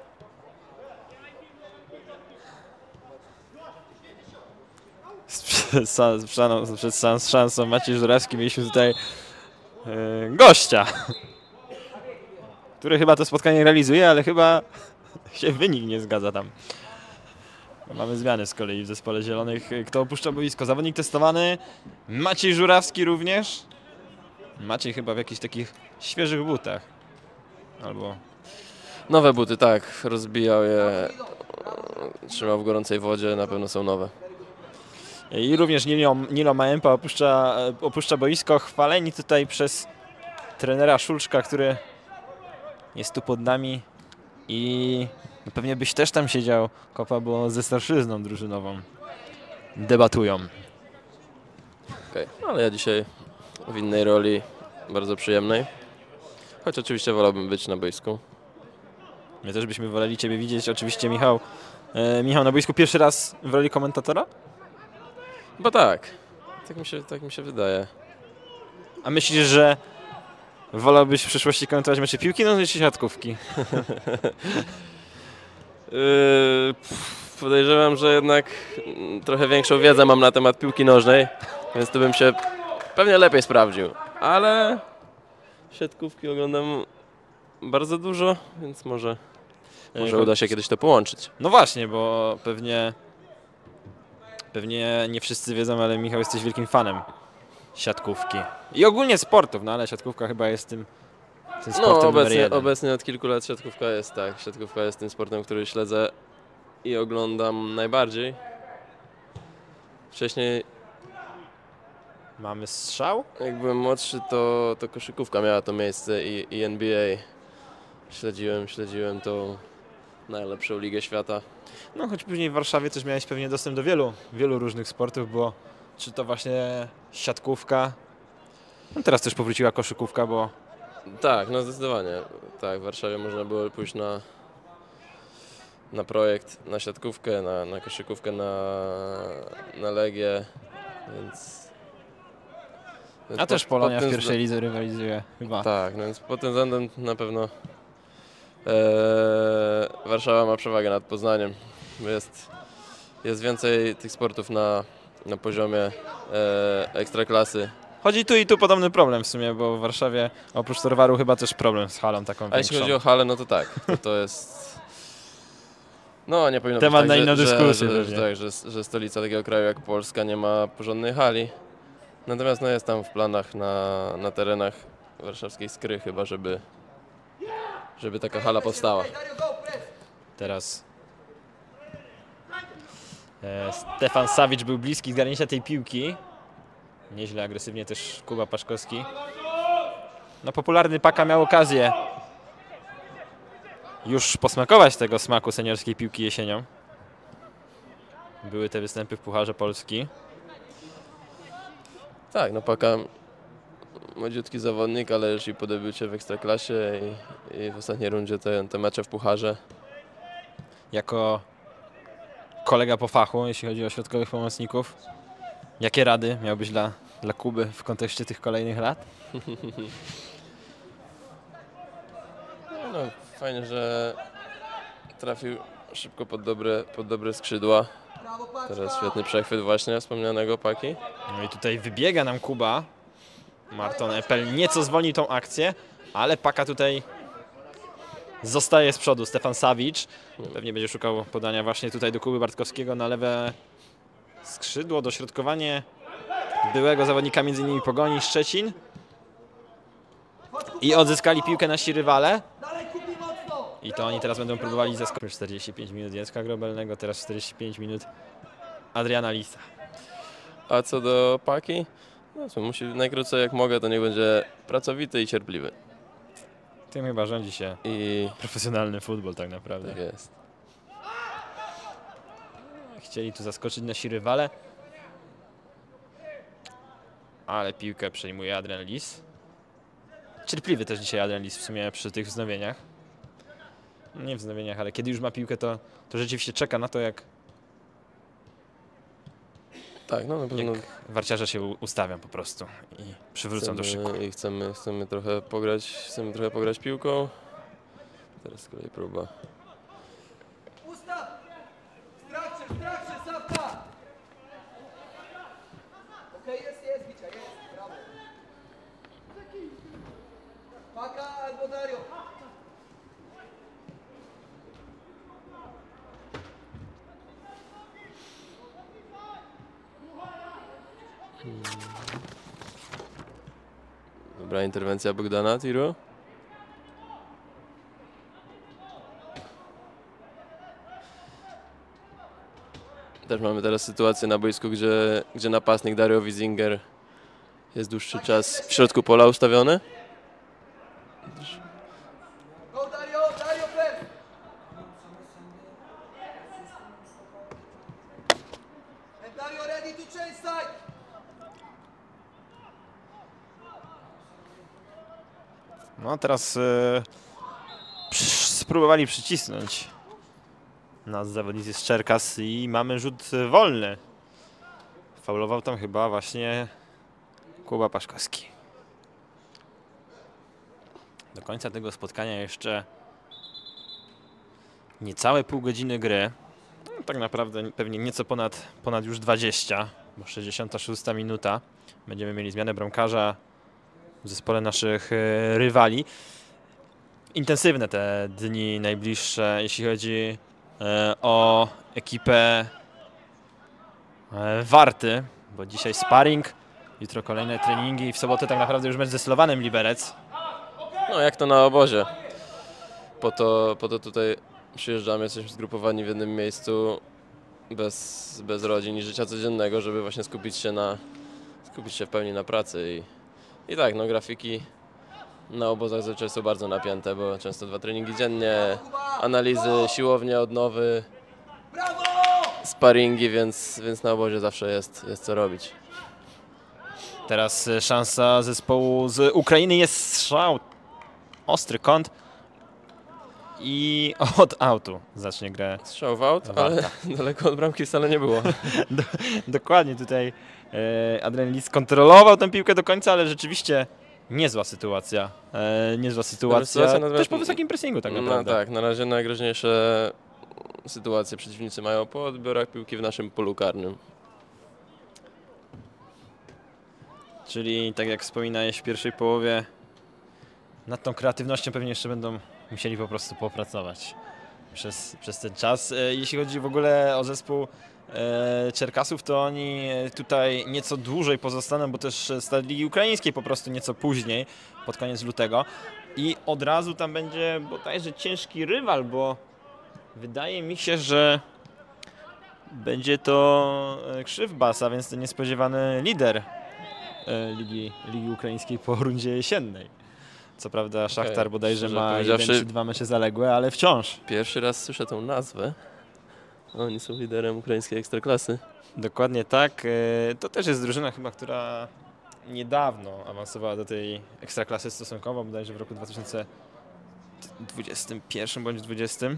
przed, przed, przed szansą Maciej Żurawski mieliśmy tutaj e, gościa, który chyba to spotkanie realizuje, ale chyba się wynik nie zgadza tam. Mamy zmiany z kolei w zespole zielonych. Kto opuszcza boisko? Zawodnik testowany, Maciej Żurawski również. Maciej chyba w jakichś takich świeżych butach. Albo Nowe buty, tak, rozbijał je, trzymał w gorącej wodzie, na pewno są nowe. I również Nilo, Nilo Maempa opuszcza, opuszcza boisko, chwaleni tutaj przez trenera Szulczka, który jest tu pod nami i pewnie byś też tam siedział, Kopa, bo ze starszyzną drużynową debatują. Okay. Ale ja dzisiaj w innej roli, bardzo przyjemnej, choć oczywiście wolałbym być na boisku. My też byśmy woleli Ciebie widzieć, oczywiście Michał, e, Michał na boisku pierwszy raz w roli komentatora? Chyba tak, tak mi się, tak mi się wydaje. A myślisz, że wolałbyś w przyszłości komentować mecze piłki nożnej czy siatkówki? Yy, pff, podejrzewam, że jednak mm, trochę większą wiedzę mam na temat piłki nożnej, więc to bym się pewnie lepiej sprawdził, ale siatkówki oglądam bardzo dużo, więc może, może E, uda się kiedyś to połączyć. No właśnie, bo pewnie, pewnie nie wszyscy wiedzą, ale Michał, jesteś wielkim fanem siatkówki. I ogólnie sportów, no ale siatkówka chyba jest tym, tym sportem No, numer obecnie, jeden. obecnie od kilku lat siatkówka jest tak. Siatkówka jest tym sportem, który śledzę i oglądam najbardziej. Wcześniej, Mamy strzał? jak byłem młodszy, to, to koszykówka miała to miejsce i, i N B A. Śledziłem, śledziłem tą najlepszą ligę świata. No choć później w Warszawie też miałeś pewnie dostęp do wielu, wielu różnych sportów, bo czy to właśnie siatkówka, no teraz też powróciła koszykówka, bo Tak, no zdecydowanie. Tak, w Warszawie można było pójść na, na projekt, na siatkówkę, na, na koszykówkę, na, na Legię, więc... więc a też pod- Polonia pod w tym pierwszej wzglę- lidze rywalizuje chyba. Tak, no więc pod tym względem na pewno e, Warszawa ma przewagę nad Poznaniem. Jest, jest więcej tych sportów na, na poziomie e, ekstraklasy. Chodzi tu i tu podobny problem w sumie, bo w Warszawie oprócz Torwaru chyba też problem z halą taką A jeśli większą. chodzi o halę, no to tak, to, to jest... No nie powinno Temat być na tak, inną że, dyskusję że, pewnie. że, tak, że, że stolica takiego kraju jak Polska nie ma porządnej hali. Natomiast no jest tam w planach na, na terenach warszawskiej Skry chyba, żeby, żeby taka hala powstała. Dario, go, press! Teraz e, Stefan Savic był bliski zgarnięcia tej piłki. Nieźle agresywnie też Kuba Paszkowski. No popularny Paka miał okazję już posmakować tego smaku seniorskiej piłki jesienią. Były te występy w Pucharze Polski. Tak, no Paka młodziutki zawodnik, ale już i po debiucie w Ekstraklasie i, i w ostatniej rundzie te, te mecze w Pucharze. Jako kolega po fachu, jeśli chodzi o środkowych pomocników, jakie rady miałbyś dla, dla Kuby w kontekście tych kolejnych lat? No, fajnie, że trafił szybko pod dobre, pod dobre skrzydła. Brawo, Paczka! Teraz świetny przechwyt właśnie wspomnianego Paki. No i tutaj wybiega nam Kuba. Marton Epel nieco zwolnił tą akcję, ale Paka tutaj zostaje z przodu. Stefan Savic pewnie będzie szukał podania właśnie tutaj do Kuby Bartkowskiego na lewe skrzydło. Dośrodkowanie byłego zawodnika między innymi Pogoni Szczecin. I odzyskali piłkę nasi rywale. Dalej, kupi mocno! I to oni teraz będą próbowali zaskoczyć. czterdzieści pięć minut Jacka Grobelnego, teraz czterdzieści pięć minut Adriana Lisa. A co do Paki, no co, musi najkrócej jak mogę, to niech będzie pracowity i cierpliwy. Tym chyba rządzi się I profesjonalny futbol tak naprawdę. tak jest. Chcieli tu zaskoczyć nasi rywale. Ale piłkę przejmuje Adrian Lis. Cierpliwy też dzisiaj Adrian Lis w sumie przy tych wznowieniach. No nie wznowieniach, ale kiedy już ma piłkę, to, to rzeczywiście czeka na to, jak, Tak, no na pewno jak warciarze się u- ustawią po prostu i przywrócą do szyku. chcemy, i chcemy, chcemy trochę pograć, chcemy trochę pograć piłką. Teraz z kolei próba. Ustaw! Strakcie, strakcie, Sawka! Okej, jest, jest, Wicia, jest. Brawo. Paka albo Dario. Dobra interwencja Bogdana Tiru. Też mamy teraz sytuację na boisku, gdzie, gdzie napastnik Dario Wiesinger jest dłuższy czas w środku pola ustawiony. Go, Dario, Dario, press! And Dario ready to change side! No teraz e, przy- spróbowali przycisnąć nas zawodnicy z Czerkas i mamy rzut wolny. Faulował tam chyba właśnie Kuba Paszkowski. Do końca tego spotkania jeszcze niecałe pół godziny gry. No, tak naprawdę pewnie nieco ponad, ponad już dwadzieścia, bo sześćdziesiąta szósta minuta. Będziemy mieli zmianę bramkarza w zespole naszych e, rywali. intensywne te dni najbliższe, jeśli chodzi e, o ekipę e, Warty, bo dzisiaj sparring, jutro kolejne treningi i w sobotę tak naprawdę już mecz ze Slowanem Liberec. No jak to na obozie. Po to, po to tutaj przyjeżdżamy, jesteśmy zgrupowani w jednym miejscu bez, bez rodzin i życia codziennego, żeby właśnie skupić się na skupić się w pełni na pracy i, i tak, no grafiki na obozach zazwyczaj są bardzo napięte, bo często dwa treningi dziennie, analizy, siłownie, odnowy, sparingi, więc, więc na obozie zawsze jest, jest co robić. Teraz szansa zespołu z Ukrainy, jest strzał, ostry kąt i od autu zacznie grę. Strzał w aut, ale daleko od bramki wcale nie było. Do, dokładnie tutaj e, Adrian Lis kontrolował tę piłkę do końca, ale rzeczywiście niezła sytuacja. E, niezła sytuacja, sytuacja też po wysokim pressingu tak naprawdę. No tak, na razie najgroźniejsze sytuacje przeciwnicy mają po odbiorach piłki w naszym polu karnym. Czyli tak jak wspominałeś w pierwszej połowie, nad tą kreatywnością pewnie jeszcze będą musieli po prostu popracować przez, przez ten czas. E, jeśli chodzi w ogóle o zespół e, Czerkasów, to oni tutaj nieco dłużej pozostaną, bo też start Ligi Ukraińskiej po prostu nieco później, pod koniec lutego. I od razu tam będzie bodajże ciężki rywal, bo wydaje mi się, że będzie to Krzywbas, a więc ten niespodziewany lider e, Ligi, Ligi Ukraińskiej po rundzie jesiennej. Co prawda Szachtar okay, bodajże ma jeden czy dwa mecze zaległe, ale wciąż. Pierwszy raz słyszę tę nazwę. Oni są liderem ukraińskiej ekstraklasy. Dokładnie tak. To też jest drużyna chyba, która niedawno awansowała do tej ekstraklasy stosunkowo, bodajże w roku dwa tysiące dwudziestym pierwszym bądź dwudziestym.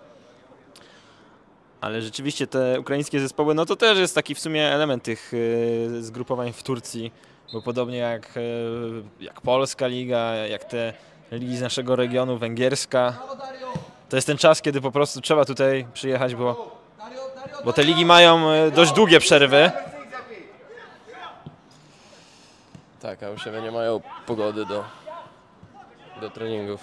Ale rzeczywiście te ukraińskie zespoły, no to też jest taki w sumie element tych zgrupowań w Turcji. Bo podobnie jak, jak polska liga, jak te ligi z naszego regionu, węgierska, to jest ten czas, kiedy po prostu trzeba tutaj przyjechać, bo, bo te ligi mają dość długie przerwy. Tak, a u siebie nie mają pogody do, do treningów.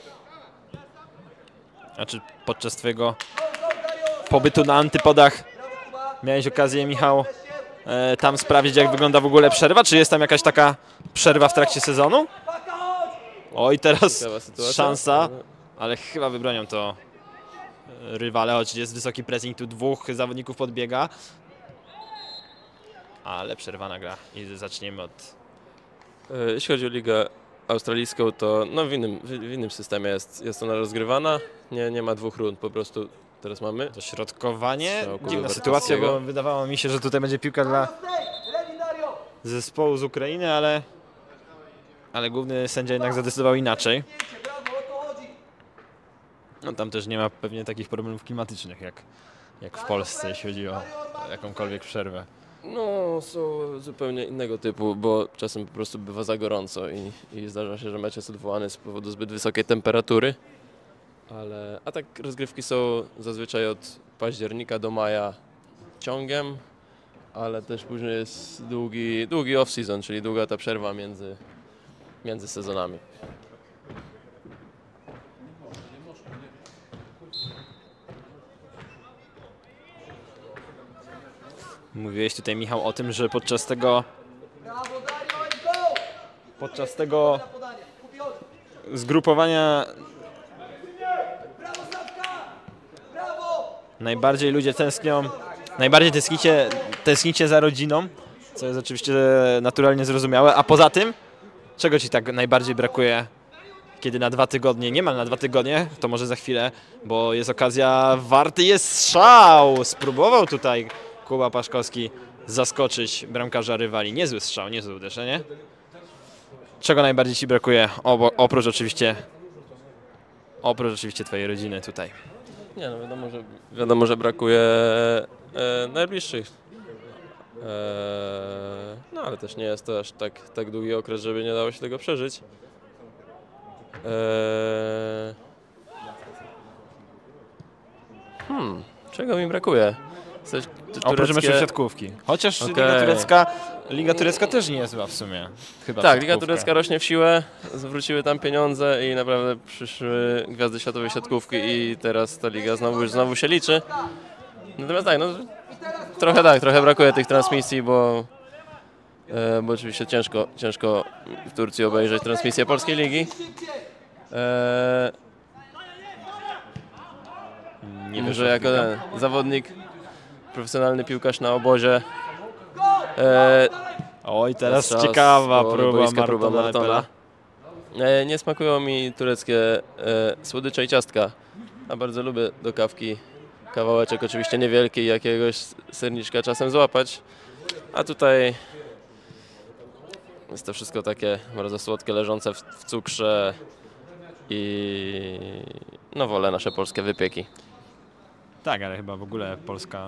A czy podczas twojego pobytu na Antypodach miałeś okazję, Michał, tam sprawdzić, jak wygląda w ogóle przerwa? Czy jest tam jakaś taka przerwa w trakcie sezonu? Oj, teraz szansa, ale chyba wybronią to rywale, choć jest wysoki pressing, tu dwóch zawodników podbiega. Ale przerwana gra i zaczniemy od... Jeśli chodzi o ligę australijską, to no w, innym, w innym systemie jest, jest ona rozgrywana. Nie, nie ma dwóch rund, po prostu teraz mamy dośrodkowanie. Dziwna sytuacja, bo wydawało mi się, że tutaj będzie piłka dla zespołu z Ukrainy, ale, ale główny sędzia jednak zadecydował inaczej. No tam też nie ma pewnie takich problemów klimatycznych jak, jak w Polsce, jeśli chodzi o jakąkolwiek przerwę. No, są zupełnie innego typu, bo czasem po prostu bywa za gorąco i, i zdarza się, że mecz jest odwołany z powodu zbyt wysokiej temperatury. Ale, a tak rozgrywki są zazwyczaj od października do maja ciągiem, ale też później jest długi, długi off-season, czyli długa ta przerwa między, między sezonami. Mówiłeś tutaj, Michał, o tym, że podczas tego podczas tego zgrupowania najbardziej ludzie tęsknią, najbardziej tęsknicie, tęsknicie za rodziną, co jest oczywiście naturalnie zrozumiałe. A poza tym, czego ci tak najbardziej brakuje, kiedy na dwa tygodnie, niemal na dwa tygodnie, to może za chwilę, bo jest okazja, Warty, jest strzał! Spróbował tutaj Kuba Paszkowski zaskoczyć bramkarza rywali. Niezły strzał, niezłe uderzenie. Czego najbardziej ci brakuje, oprócz oczywiście, oprócz oczywiście twojej rodziny tutaj? Nie, no wiadomo, że, wiadomo, że brakuje e, najbliższych. E, no ale też nie jest to aż tak, tak długi okres, żeby nie dało się tego przeżyć. E, hmm, czego mi brakuje? Oprócz meczu tureckie... siatkówki. Chociaż Okay. Liga Turecka, Liga Turecka też nie jest zła w sumie. Chyba Tak, Liga Turecka rośnie w siłę, zwróciły tam pieniądze i naprawdę przyszły gwiazdy światowej siatkówki i teraz ta liga znowu, znowu się liczy. Natomiast tak, no trochę tak, trochę brakuje tych transmisji, bo, e, bo oczywiście ciężko, ciężko w Turcji obejrzeć transmisję polskiej ligi. E, nie wiem, że jako ten zawodnik, profesjonalny piłkarz na obozie. E, Oj, teraz czas, ciekawa bo- próba boiska Martona, próba Martona. Epela. E, nie smakują mi tureckie e, słodycze i ciastka, a bardzo lubię do kawki kawałeczek, oczywiście niewielki, i jakiegoś serniczka czasem złapać, a tutaj jest to wszystko takie bardzo słodkie, leżące w, w cukrze i no wolę nasze polskie wypieki. Tak, ale chyba w ogóle Polska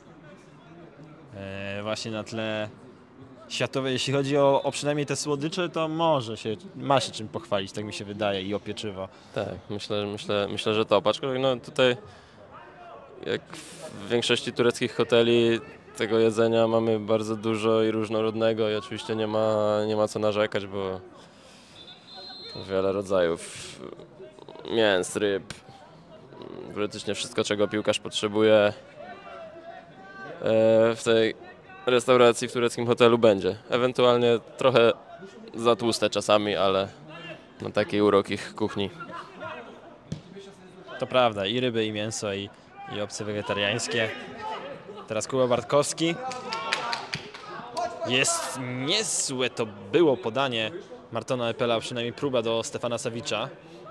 e, właśnie na tle światowej, jeśli chodzi o, o przynajmniej te słodycze, to może się, ma się czym pochwalić, tak mi się wydaje, i o pieczywo. Tak, myślę, myślę, myślę, że to. Aczkolwiek no tutaj jak w większości tureckich hoteli tego jedzenia mamy bardzo dużo i różnorodnego i oczywiście nie ma, nie ma co narzekać, bo wiele rodzajów mięs, ryb, praktycznie wszystko, czego piłkarz potrzebuje e, w tej restauracji w tureckim hotelu będzie. Ewentualnie trochę za tłuste czasami, ale na taki urok ich kuchni. To prawda, i ryby, i mięso, i, i opcje wegetariańskie. Teraz Kuba Bartkowski. Jest niezłe to było podanie Martona Epela, przynajmniej próba do Stefana Sawicza.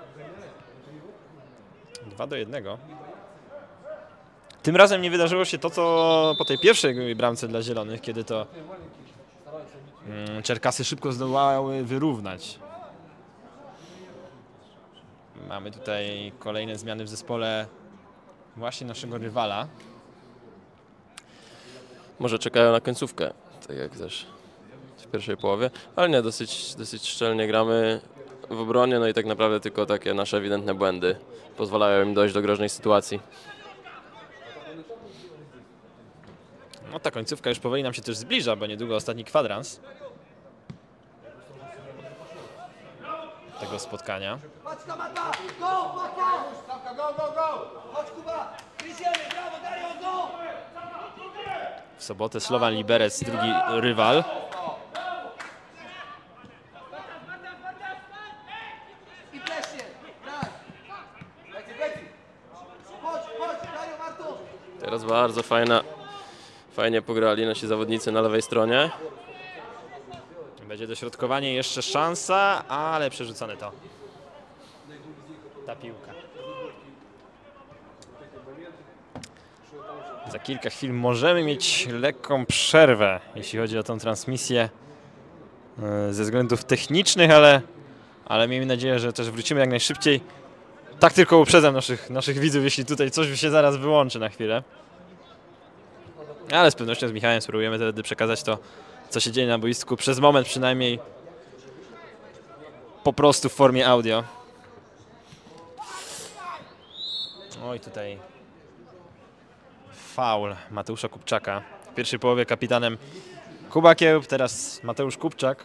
Dwa do jednego. Tym razem nie wydarzyło się to, co po tej pierwszej bramce dla Zielonych, kiedy to mm, Czerkasy szybko zdołały wyrównać. Mamy tutaj kolejne zmiany w zespole właśnie naszego rywala. Może czekają na końcówkę, tak jak też w pierwszej połowie, ale nie, dosyć, dosyć szczelnie gramy w obronie, no i tak naprawdę tylko takie nasze ewidentne błędy pozwalają im dojść do groźnej sytuacji. No ta końcówka już powoli nam się też zbliża, bo niedługo ostatni kwadrans tego spotkania. Patrz Kamata! Go! Go! Go! Go! Go! Chodź Kuba! Gryziemy! Brawo! Dario! Go! W sobotę Slovan Liberec, drugi rywal. I pleśnie! Tak! Leci, leci! Chodź! Chodź! Dario, Marto! Teraz bardzo fajna, fajnie pograli nasi zawodnicy na lewej stronie. Będzie dośrodkowanie, jeszcze szansa, ale przerzucone to. Ta piłka. Za kilka chwil możemy mieć lekką przerwę, jeśli chodzi o tą transmisję ze względów technicznych, ale, ale miejmy nadzieję, że też wrócimy jak najszybciej. Tak tylko uprzedzam naszych, naszych widzów, jeśli tutaj coś się zaraz wyłączy na chwilę. Ale z pewnością z Michałem spróbujemy wtedy przekazać to, co się dzieje na boisku, przez moment przynajmniej po prostu w formie audio. Oj, tutaj faul Mateusza Kupczaka. W pierwszej połowie kapitanem Kuba Kiełb, teraz Mateusz Kupczak.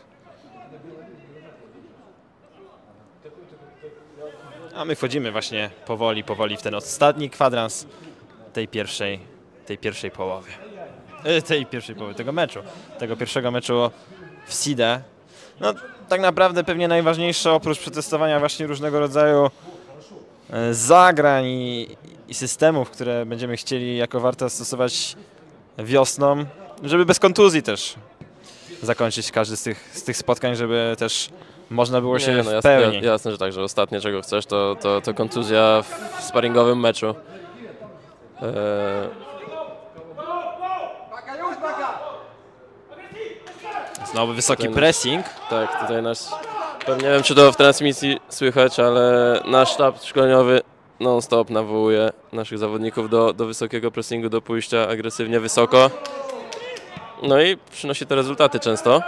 A my wchodzimy właśnie powoli, powoli w ten ostatni kwadrans tej pierwszej, tej pierwszej połowy. tej pierwszej połowy, tego meczu, tego pierwszego meczu w Side. No tak naprawdę pewnie najważniejsze oprócz przetestowania właśnie różnego rodzaju zagrań i, i systemów, które będziemy chcieli jako Warta stosować wiosną, żeby bez kontuzji też zakończyć każdy z tych, z tych spotkań, żeby też można było się Nie, no w jasne, pełni. jasne, że tak, że ostatnie czego chcesz to, to, to kontuzja w sparingowym meczu. Eee, Baka już, Baka! Znowu wysoki Ten- pressing. Tak, tutaj nasz, pewnie nie wiem czy to w transmisji słychać, ale nasz sztab szkoleniowy non-stop nawołuje naszych zawodników do, do wysokiego pressingu, do pójścia agresywnie wysoko. No i przynosi to rezultaty często.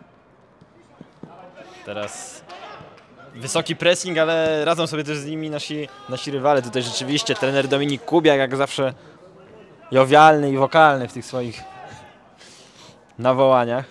Teraz wysoki pressing, ale radzą sobie też z nimi nasi, nasi rywale. Tutaj rzeczywiście trener Dominik Kubiak jak zawsze jowialny i wokalny w tych swoich nawołaniach.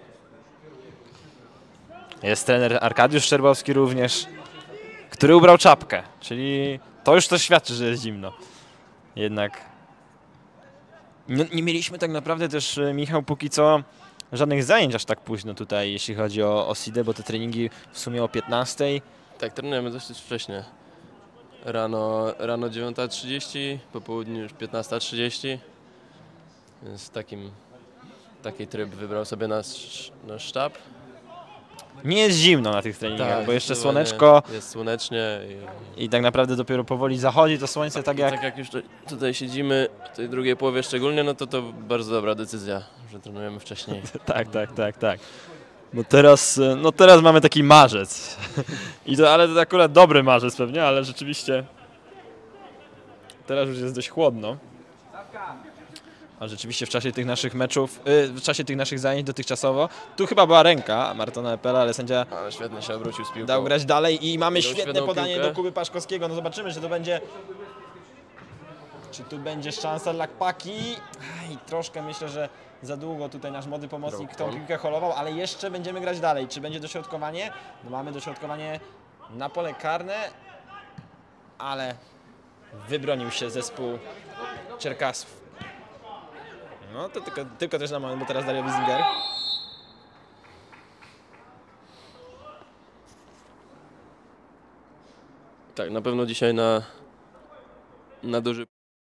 Jest trener Arkadiusz Szczerbowski również, który ubrał czapkę, czyli to już też świadczy, że jest zimno. Jednak nie, nie mieliśmy tak naprawdę też, Michał, póki co żadnych zajęć aż tak późno tutaj, jeśli chodzi o, o Sidę, bo te treningi w sumie o piętnastej. Tak, trenujemy dosyć wcześnie. Rano, rano dziewiąta trzydzieści, po południu już piętnasta trzydzieści. Więc takim, taki tryb wybrał sobie nasz, nasz sztab. Nie jest zimno na tych treningach, Tak, bo jeszcze zdecydowanie słoneczko jest słonecznie i, i tak naprawdę dopiero powoli zachodzi to słońce, tak jak... tak jak już tu- tutaj siedzimy, w tej drugiej połowie szczególnie, no to to bardzo dobra decyzja, że trenujemy wcześniej. Tak, tak, tak, tak. Bo teraz, no teraz mamy taki marzec. I to, ale to akurat dobry marzec pewnie, ale rzeczywiście teraz już jest dość chłodno. A rzeczywiście w czasie tych naszych meczów, yy, w czasie tych naszych zajęć dotychczasowo, tu chyba była ręka Martona Epela, ale sędzia Ale świetnie się obrócił z piłką. dał grać dalej i mamy Dał świetne świetną podanie piłkę. do Kuby Paszkowskiego. No zobaczymy, czy to będzie... Czy tu będzie szansa dla Kpaki? Aj, troszkę myślę, że za długo tutaj nasz młody pomocnik tą piłkę holował, ale jeszcze będziemy grać dalej. Czy będzie dośrodkowanie? No mamy dośrodkowanie na pole karne, ale wybronił się zespół Czerkasów. No to tylko, tylko też na moment, bo teraz Dario Wiesinger. Tak, na pewno dzisiaj na, na duży...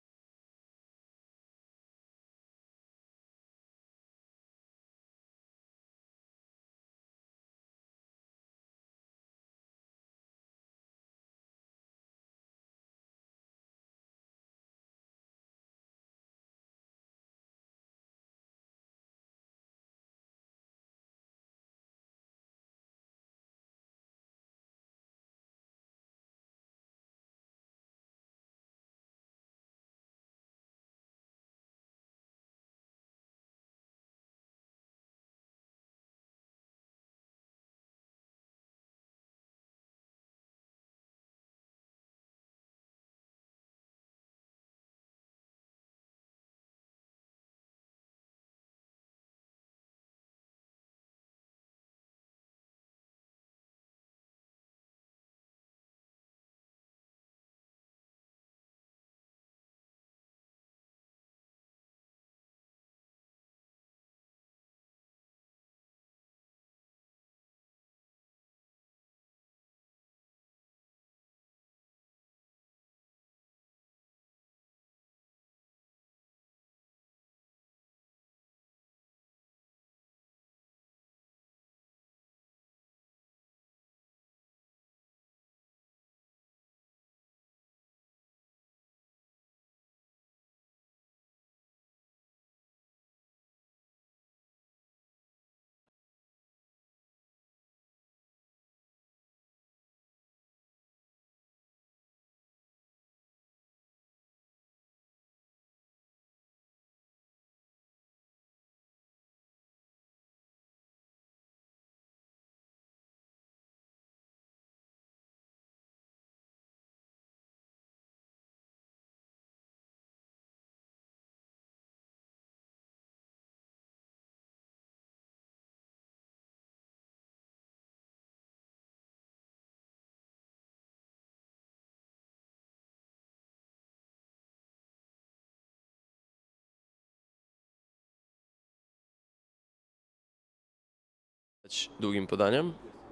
długim podaniem.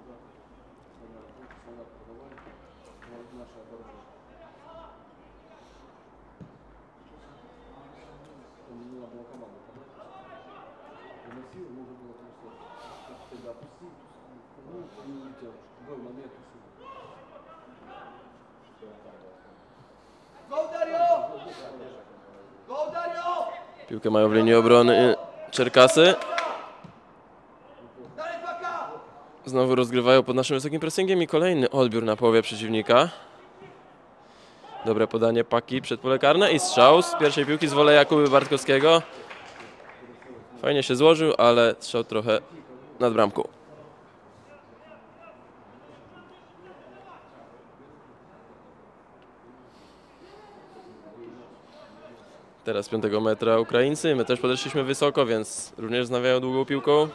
Go Dario! Go Dario! Piłkę mają w linii obrony Czerkasy. Dalej Paka! Znowu rozgrywają pod naszym wysokim pressingiem i kolejny odbiór na połowie przeciwnika. Dobre podanie Paki przed pole karne i strzał z pierwszej piłki z woleja Kuby Bartkowskiego. Fajnie się złożył, ale strzał trochę nad bramką. teraz piątego metra Ukraińcy. My też podeszliśmy wysoko, więc również znawiają długą piłką.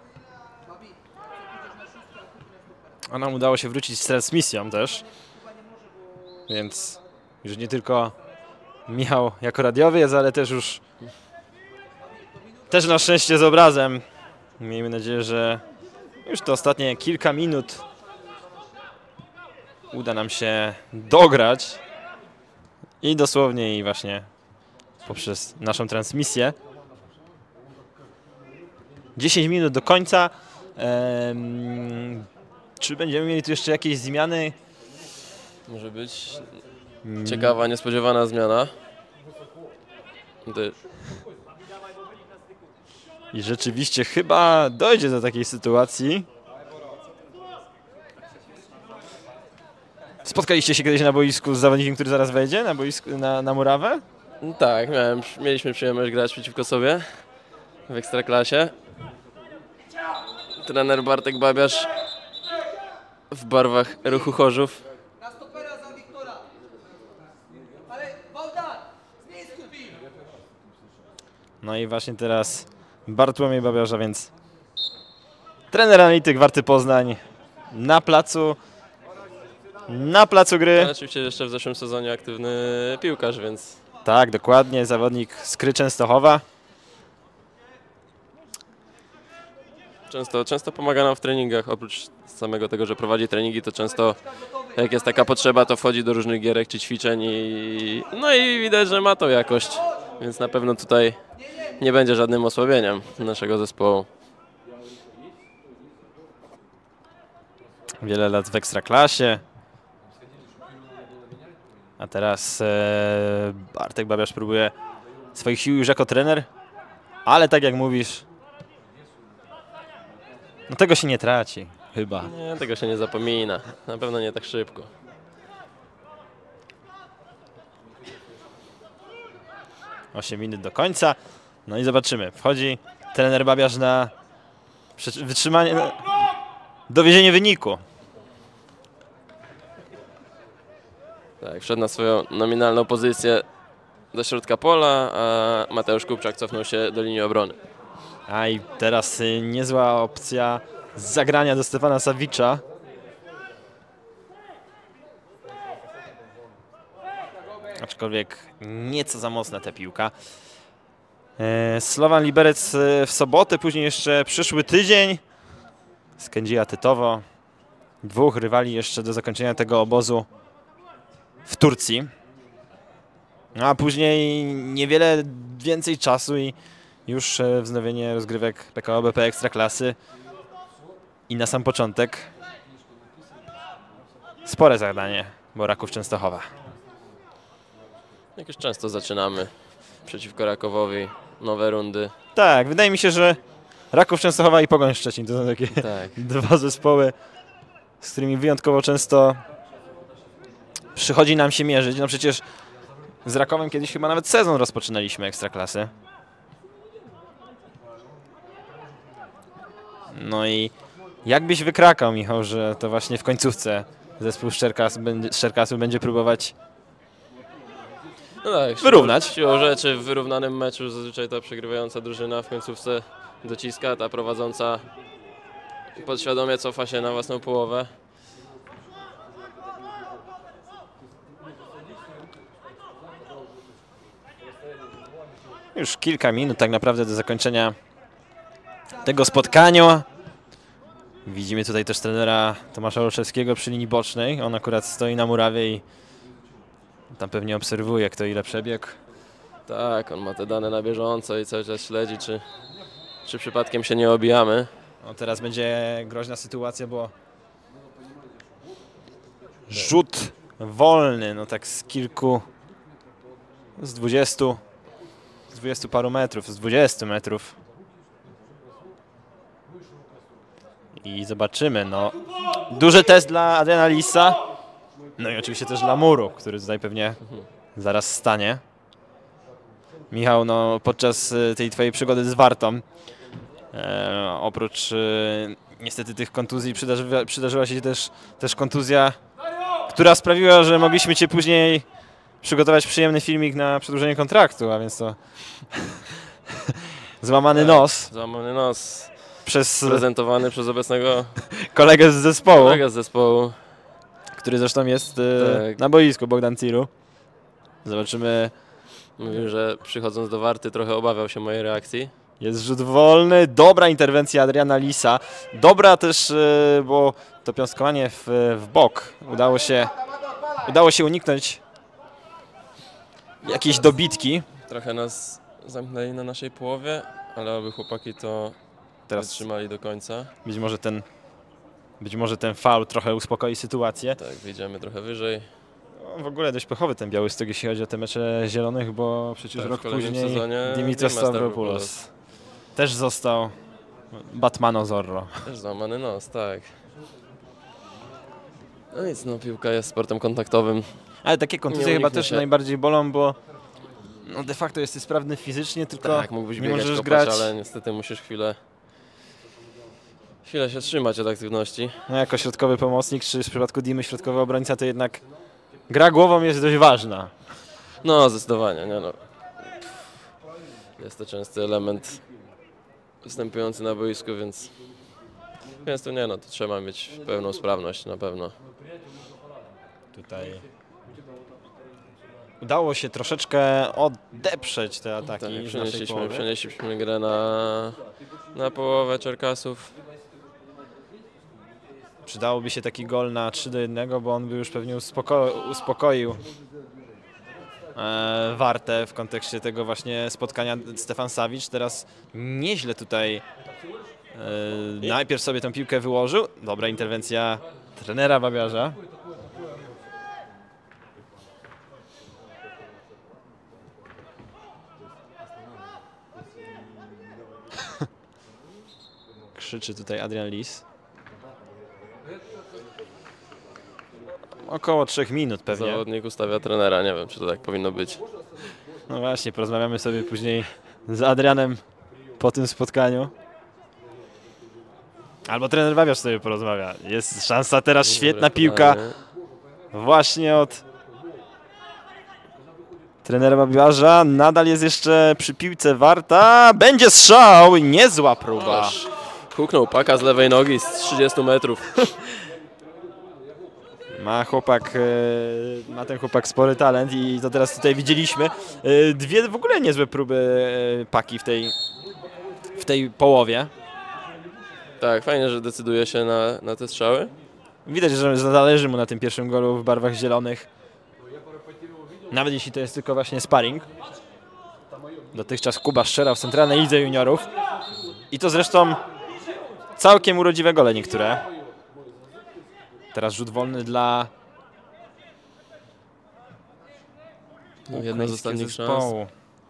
A nam udało się wrócić z transmisją też. Więc już nie tylko Michał jako radiowiec, ale też już też na szczęście z obrazem. Miejmy nadzieję, że już te ostatnie kilka minut uda nam się dograć i dosłownie i właśnie poprzez naszą transmisję. dziesięć minut do końca. Ehm, czy będziemy mieli tu jeszcze jakieś zmiany? Może być ciekawa, niespodziewana zmiana. I rzeczywiście chyba dojdzie do takiej sytuacji. Spotkaliście się kiedyś na boisku z zawodnikiem, który zaraz wejdzie na, boisku, na, na murawę? No tak, miałem, mieliśmy przyjemność grać przeciwko sobie w Ekstraklasie. Trener Bartek Babiarz w barwach Ruchu Chorzów. Na stopera za Wiktora. Ale Bogdan, zmień skupi. No i właśnie teraz Bartłomiej Babiarza, więc trener analityk Warty Poznań na placu, na placu gry. Ale oczywiście jeszcze w zeszłym sezonie aktywny piłkarz, więc Tak, dokładnie, zawodnik z Kry Częstochowa. często, często pomaga nam w treningach. Oprócz samego tego, że prowadzi treningi, to często jak jest taka potrzeba, to wchodzi do różnych gierek czy ćwiczeń i no i widać, że ma to jakość, więc na pewno tutaj nie będzie żadnym osłabieniem naszego zespołu. Wiele lat w Ekstraklasie. A teraz e, Bartek Babiarz próbuje swoich sił już jako trener, ale tak jak mówisz, no tego się nie traci, chyba. Nie, tego się nie zapomina, na pewno nie tak szybko. osiem minut do końca, no i zobaczymy. Wchodzi trener Babiarz na wytrzymanie, na dowiezienie wyniku. Tak, wszedł na swoją nominalną pozycję do środka pola, a Mateusz Kupczak cofnął się do linii obrony. A i teraz y, niezła opcja zagrania do Stefana Sawicza. Aczkolwiek nieco za mocna ta piłka. E, Slovan Liberec w sobotę, później jeszcze przyszły tydzień. Skędzija Tytowo. Dwóch rywali jeszcze do zakończenia tego obozu w Turcji. A później niewiele więcej czasu i już wznowienie rozgrywek P K O B P Ekstraklasy. I na sam początek spore zadanie, bo Raków Częstochowa. Jak już często zaczynamy przeciwko Rakowowi, nowe rundy. Tak, wydaje mi się, że Raków Częstochowa i Pogoń Szczecin to są takie Tak. dwa zespoły, z którymi wyjątkowo często przychodzi nam się mierzyć. No przecież z Rakowem kiedyś chyba nawet sezon rozpoczynaliśmy Ekstraklasy. No i jakbyś wykrakał, Michał, że to właśnie w końcówce zespół Szczerkas będzie, Szczerkasu będzie próbować No tak, wyrównać. Siłą rzeczy w wyrównanym meczu zazwyczaj ta przegrywająca drużyna w końcówce dociska, ta prowadząca podświadomie cofa się na własną połowę. Już kilka minut tak naprawdę do zakończenia tego spotkania. Widzimy tutaj też trenera Tomasza Olszewskiego przy linii bocznej. On akurat stoi na murawie i tam pewnie obserwuje, kto ile przebiegł. Tak, on ma te dane na bieżąco i cały czas śledzi, czy, czy przypadkiem się nie obijamy. No teraz będzie groźna sytuacja, bo rzut wolny, no tak z kilku, z dwudziestu, z dwudziestu paru metrów, z dwudziestu metrów. I zobaczymy, no duży test dla Adriana Lisa, no i oczywiście też dla Muru, który tutaj pewnie zaraz stanie. Michał, no podczas tej twojej przygody z Wartą, e, oprócz e, niestety tych kontuzji przydarzyła, przydarzyła się też, też kontuzja, która sprawiła, że mogliśmy cię później przygotować przyjemny filmik na przedłużenie kontraktu, a więc to złamany nos Złamany nos, przez prezentowany przez obecnego kolegę z zespołu, kolegę z zespołu. który zresztą jest e, Tak. na boisku, Bogdan Ciru. Zobaczymy, Mówił, że przychodząc do Warty trochę obawiał się mojej reakcji. jest rzut wolny, dobra interwencja Adriana Lisa, dobra też, e, bo to piąskowanie w, w bok udało się, udało się uniknąć jakiejś dobitki. Trochę nas zamknęli na naszej połowie, ale oby chłopaki to Teraz wytrzymali do końca. być może ten, być może ten faul trochę uspokoi sytuację. Tak, wyjdziemy trochę wyżej. No, w ogóle dość pechowy ten Białystok, jeśli chodzi o te mecze zielonych, bo przecież Tak, w rok kolejnym później sezonie Dimitrios Dimas Stavropoulos też został Batmano Zorro. Też złamany nos, tak. No nic, no piłka jest sportem kontaktowym. Ale takie kontuzje Nie chyba uniknie też się. najbardziej bolą, bo no de facto jesteś sprawny fizycznie, tylko Tak, mógłbyś nie biegać, możesz kopać, grać. ale niestety musisz chwilę, chwilę się trzymać od aktywności. No, jako środkowy pomocnik, czy w przypadku Dimy środkowy obrońca, to jednak gra głową jest dość ważna. No, zdecydowanie, nie no. Jest to częsty element występujący na boisku, więc, więc to nie no, to trzeba mieć pełną sprawność na pewno. Tutaj udało się troszeczkę odeprzeć te ataki Tak, z naszej przenieśliśmy, połowy. przenieśliśmy grę na, na połowę Czerkasów. Przydałoby się taki gol na trzy do jednego, bo on by już pewnie uspoko uspokoił e, Wartę w kontekście tego właśnie spotkania Stefan Savic. Teraz nieźle tutaj e, najpierw sobie tę piłkę wyłożył. Dobra interwencja trenera Babiarza. Krzyczy tutaj Adrian Lis. Około trzech minut pewnie. Zawodnik ustawia trenera, nie wiem czy to tak powinno być. No właśnie, porozmawiamy sobie później z Adrianem po tym spotkaniu. Albo trener Babiarz sobie porozmawia. Jest szansa teraz, świetna Dobre piłka pytanie. właśnie od trenera Babiarza. Nadal jest jeszcze przy piłce Warta. Będzie strzał, niezła próba. Aż huknął paka z lewej nogi z trzydziestu metrów. Ma chłopak, e, ma ten chłopak spory talent i to teraz tutaj widzieliśmy. E, dwie w ogóle niezłe próby e, paki w tej, w tej połowie. Tak, fajnie, że decyduje się na, na te strzały. Widać, że zależy mu na tym pierwszym golu w barwach zielonych. Nawet jeśli to jest tylko właśnie sparring. Dotychczas Kuba strzelał w centralnej lidze juniorów. I to zresztą całkiem urodziwe gole niektóre. Teraz rzut wolny dla No, jedna z ukraińskiego ostatnich szans. zespołu.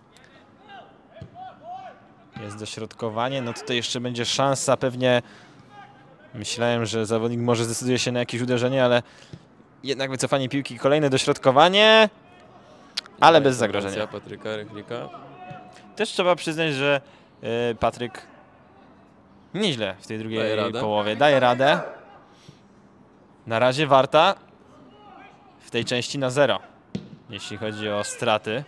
Jest dośrodkowanie. No tutaj jeszcze będzie szansa pewnie. Myślałem, że zawodnik może zdecyduje się na jakieś uderzenie, ale jednak wycofanie piłki, kolejne dośrodkowanie, ale bez zagrożenia. Patryka Rychlika. Też trzeba przyznać, że y, Patryk nieźle w tej drugiej Daje radę. połowie daje radę. Na razie Warta w tej części na zero, jeśli chodzi o straty.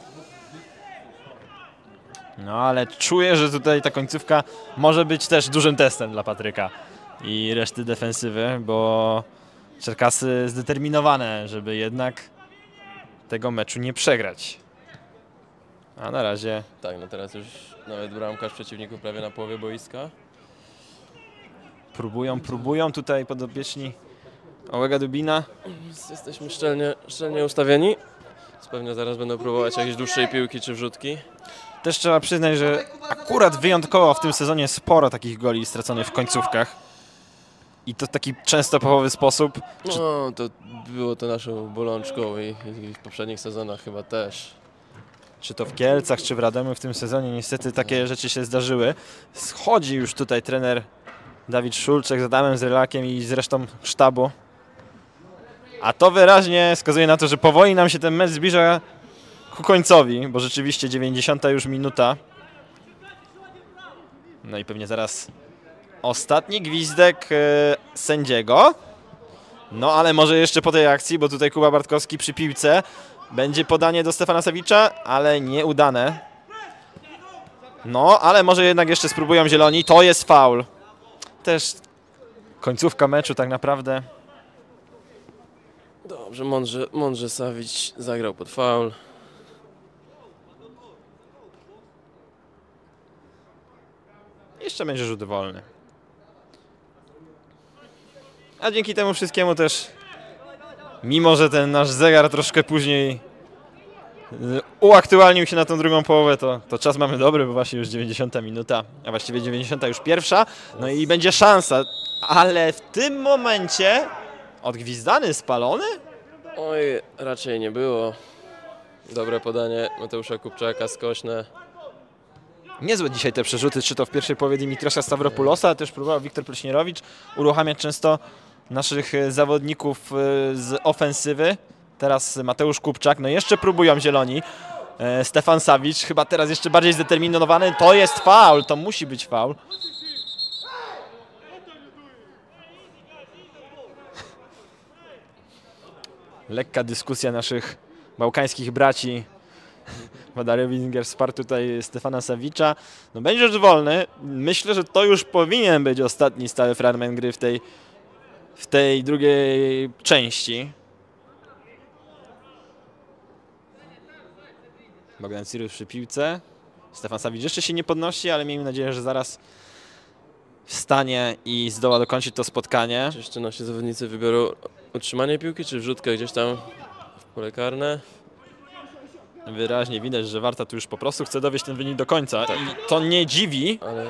No ale czuję, że tutaj ta końcówka może być też dużym testem dla Patryka i reszty defensywy, bo Czerkasy zdeterminowane, żeby jednak tego meczu nie przegrać. A na razie Tak, no teraz już nawet bramkarz przeciwników prawie na połowie boiska. próbują, próbują tutaj podopieczni Ołega Dubina. Więc jesteśmy szczelnie, szczelnie ustawieni. Więc pewnie zaraz będą próbować jakieś dłuższej piłki czy wrzutki. Też trzeba przyznać, że akurat wyjątkowo w tym sezonie sporo takich goli straconych w końcówkach. I to w taki często pechowy sposób. Czy No, to było to naszą bolączką i, i w poprzednich sezonach chyba też. Czy to w Kielcach, czy w Radomiu w tym sezonie niestety takie rzeczy się zdarzyły. Schodzi już tutaj trener Dawid Szulczek z Adamem Zrylakiem i z resztą sztabu. A to wyraźnie wskazuje na to, że powoli nam się ten mecz zbliża ku końcowi, bo rzeczywiście dziewięćdziesiąta już minuta. No i pewnie zaraz ostatni gwizdek e, sędziego. No ale może jeszcze po tej akcji, bo tutaj Kuba Bartkowski przy piłce. Będzie podanie do Stefana Sawicza, ale nieudane. No, ale może jednak jeszcze spróbują zieloni. To jest faul. Też końcówka meczu tak naprawdę. Dobrze, mądrze, mądrze Savic zagrał pod faul. Jeszcze będzie rzut wolny. A dzięki temu wszystkiemu też, mimo że ten nasz zegar troszkę później uaktualnił się na tą drugą połowę, to, to czas mamy dobry, bo właśnie już dziewięćdziesiąta minuta, a właściwie dziewięćdziesiąta już pierwsza. No i będzie szansa, ale w tym momencie odgwizdany, spalony? Oj, raczej nie było. Dobre podanie Mateusza Kupczaka, skośne. Niezłe dzisiaj te przerzuty, czy to w pierwszej połowie Dimitrosa Stavropoulosa, ale też próbował Wiktor Pleśnierowicz uruchamiać często naszych zawodników z ofensywy. Teraz Mateusz Kupczak, no jeszcze próbują zieloni. Stefan Savic, chyba teraz jeszcze bardziej zdeterminowany. To jest faul, to musi być faul. Lekka dyskusja naszych bałkańskich braci. Władary Winger wsparł tutaj Stefana Savicza. No będzie już wolny. Myślę, że to już powinien być ostatni stały fragment gry w tej, w tej drugiej części. Bogdan Cyrus przy piłce. Stefan Savic jeszcze się nie podnosi, ale miejmy nadzieję, że zaraz wstanie i zdoła dokończyć to spotkanie. Czy jeszcze nasi zawodnicy wybiorą utrzymanie piłki, czy wrzutkę gdzieś tam w pole karne? Wyraźnie widać, że Warta tu już po prostu chce dowieść ten wynik do końca. Tak. I to nie dziwi, ale...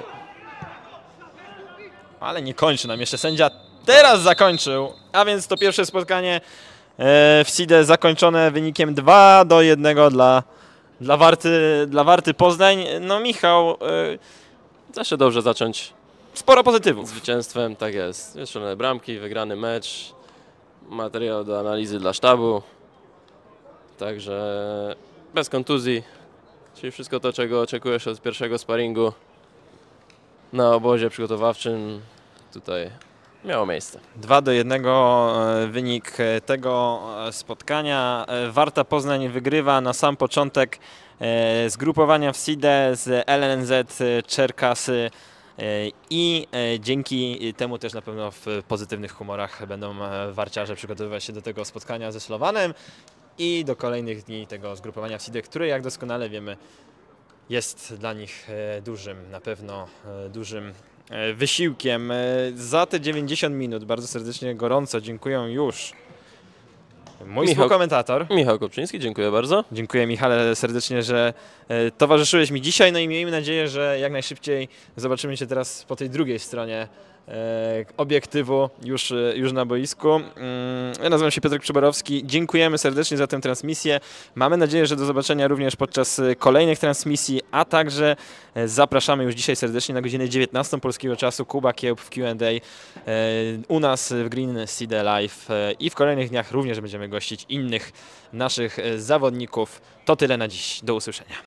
ale nie kończy nam jeszcze sędzia. Teraz zakończył, a więc to pierwsze spotkanie w S I D E zakończone wynikiem dwa do jednego dla, dla, Warty, dla Warty Poznań. No Michał, zawsze dobrze zacząć sporo pozytywów. Zwycięstwem, tak jest. Strzelone bramki, wygrany mecz, materiał do analizy dla sztabu. Także bez kontuzji, czyli wszystko to, czego oczekujesz od pierwszego sparingu na obozie przygotowawczym, tutaj miało miejsce. dwa do jednego wynik tego spotkania. Warta Poznań wygrywa na sam początek zgrupowania w S I D E z L N Z Czerkasy i dzięki temu też na pewno w pozytywnych humorach będą warciarze przygotowywać się do tego spotkania ze Slowanem i do kolejnych dni tego zgrupowania w S I D E, które jak doskonale wiemy jest dla nich dużym, na pewno dużym wysiłkiem. Za te dziewięćdziesiąt minut bardzo serdecznie, gorąco dziękuję już mój Michał, współkomentator. Michał Kopczyński, dziękuję bardzo. Dziękuję Michale serdecznie, że towarzyszyłeś mi dzisiaj, no i miejmy nadzieję, że jak najszybciej zobaczymy się teraz po tej drugiej stronie obiektywu już, już na boisku. Ja nazywam się Piotrek Przyborowski. Dziękujemy serdecznie za tę transmisję. Mamy nadzieję, że do zobaczenia również podczas kolejnych transmisji, a także zapraszamy już dzisiaj serdecznie na godzinę dziewiętnastą polskiego czasu. Kuba Kiełb w Q and A u nas w Green S I D E Live i w kolejnych dniach również będziemy gościć innych naszych zawodników. To tyle na dziś. Do usłyszenia.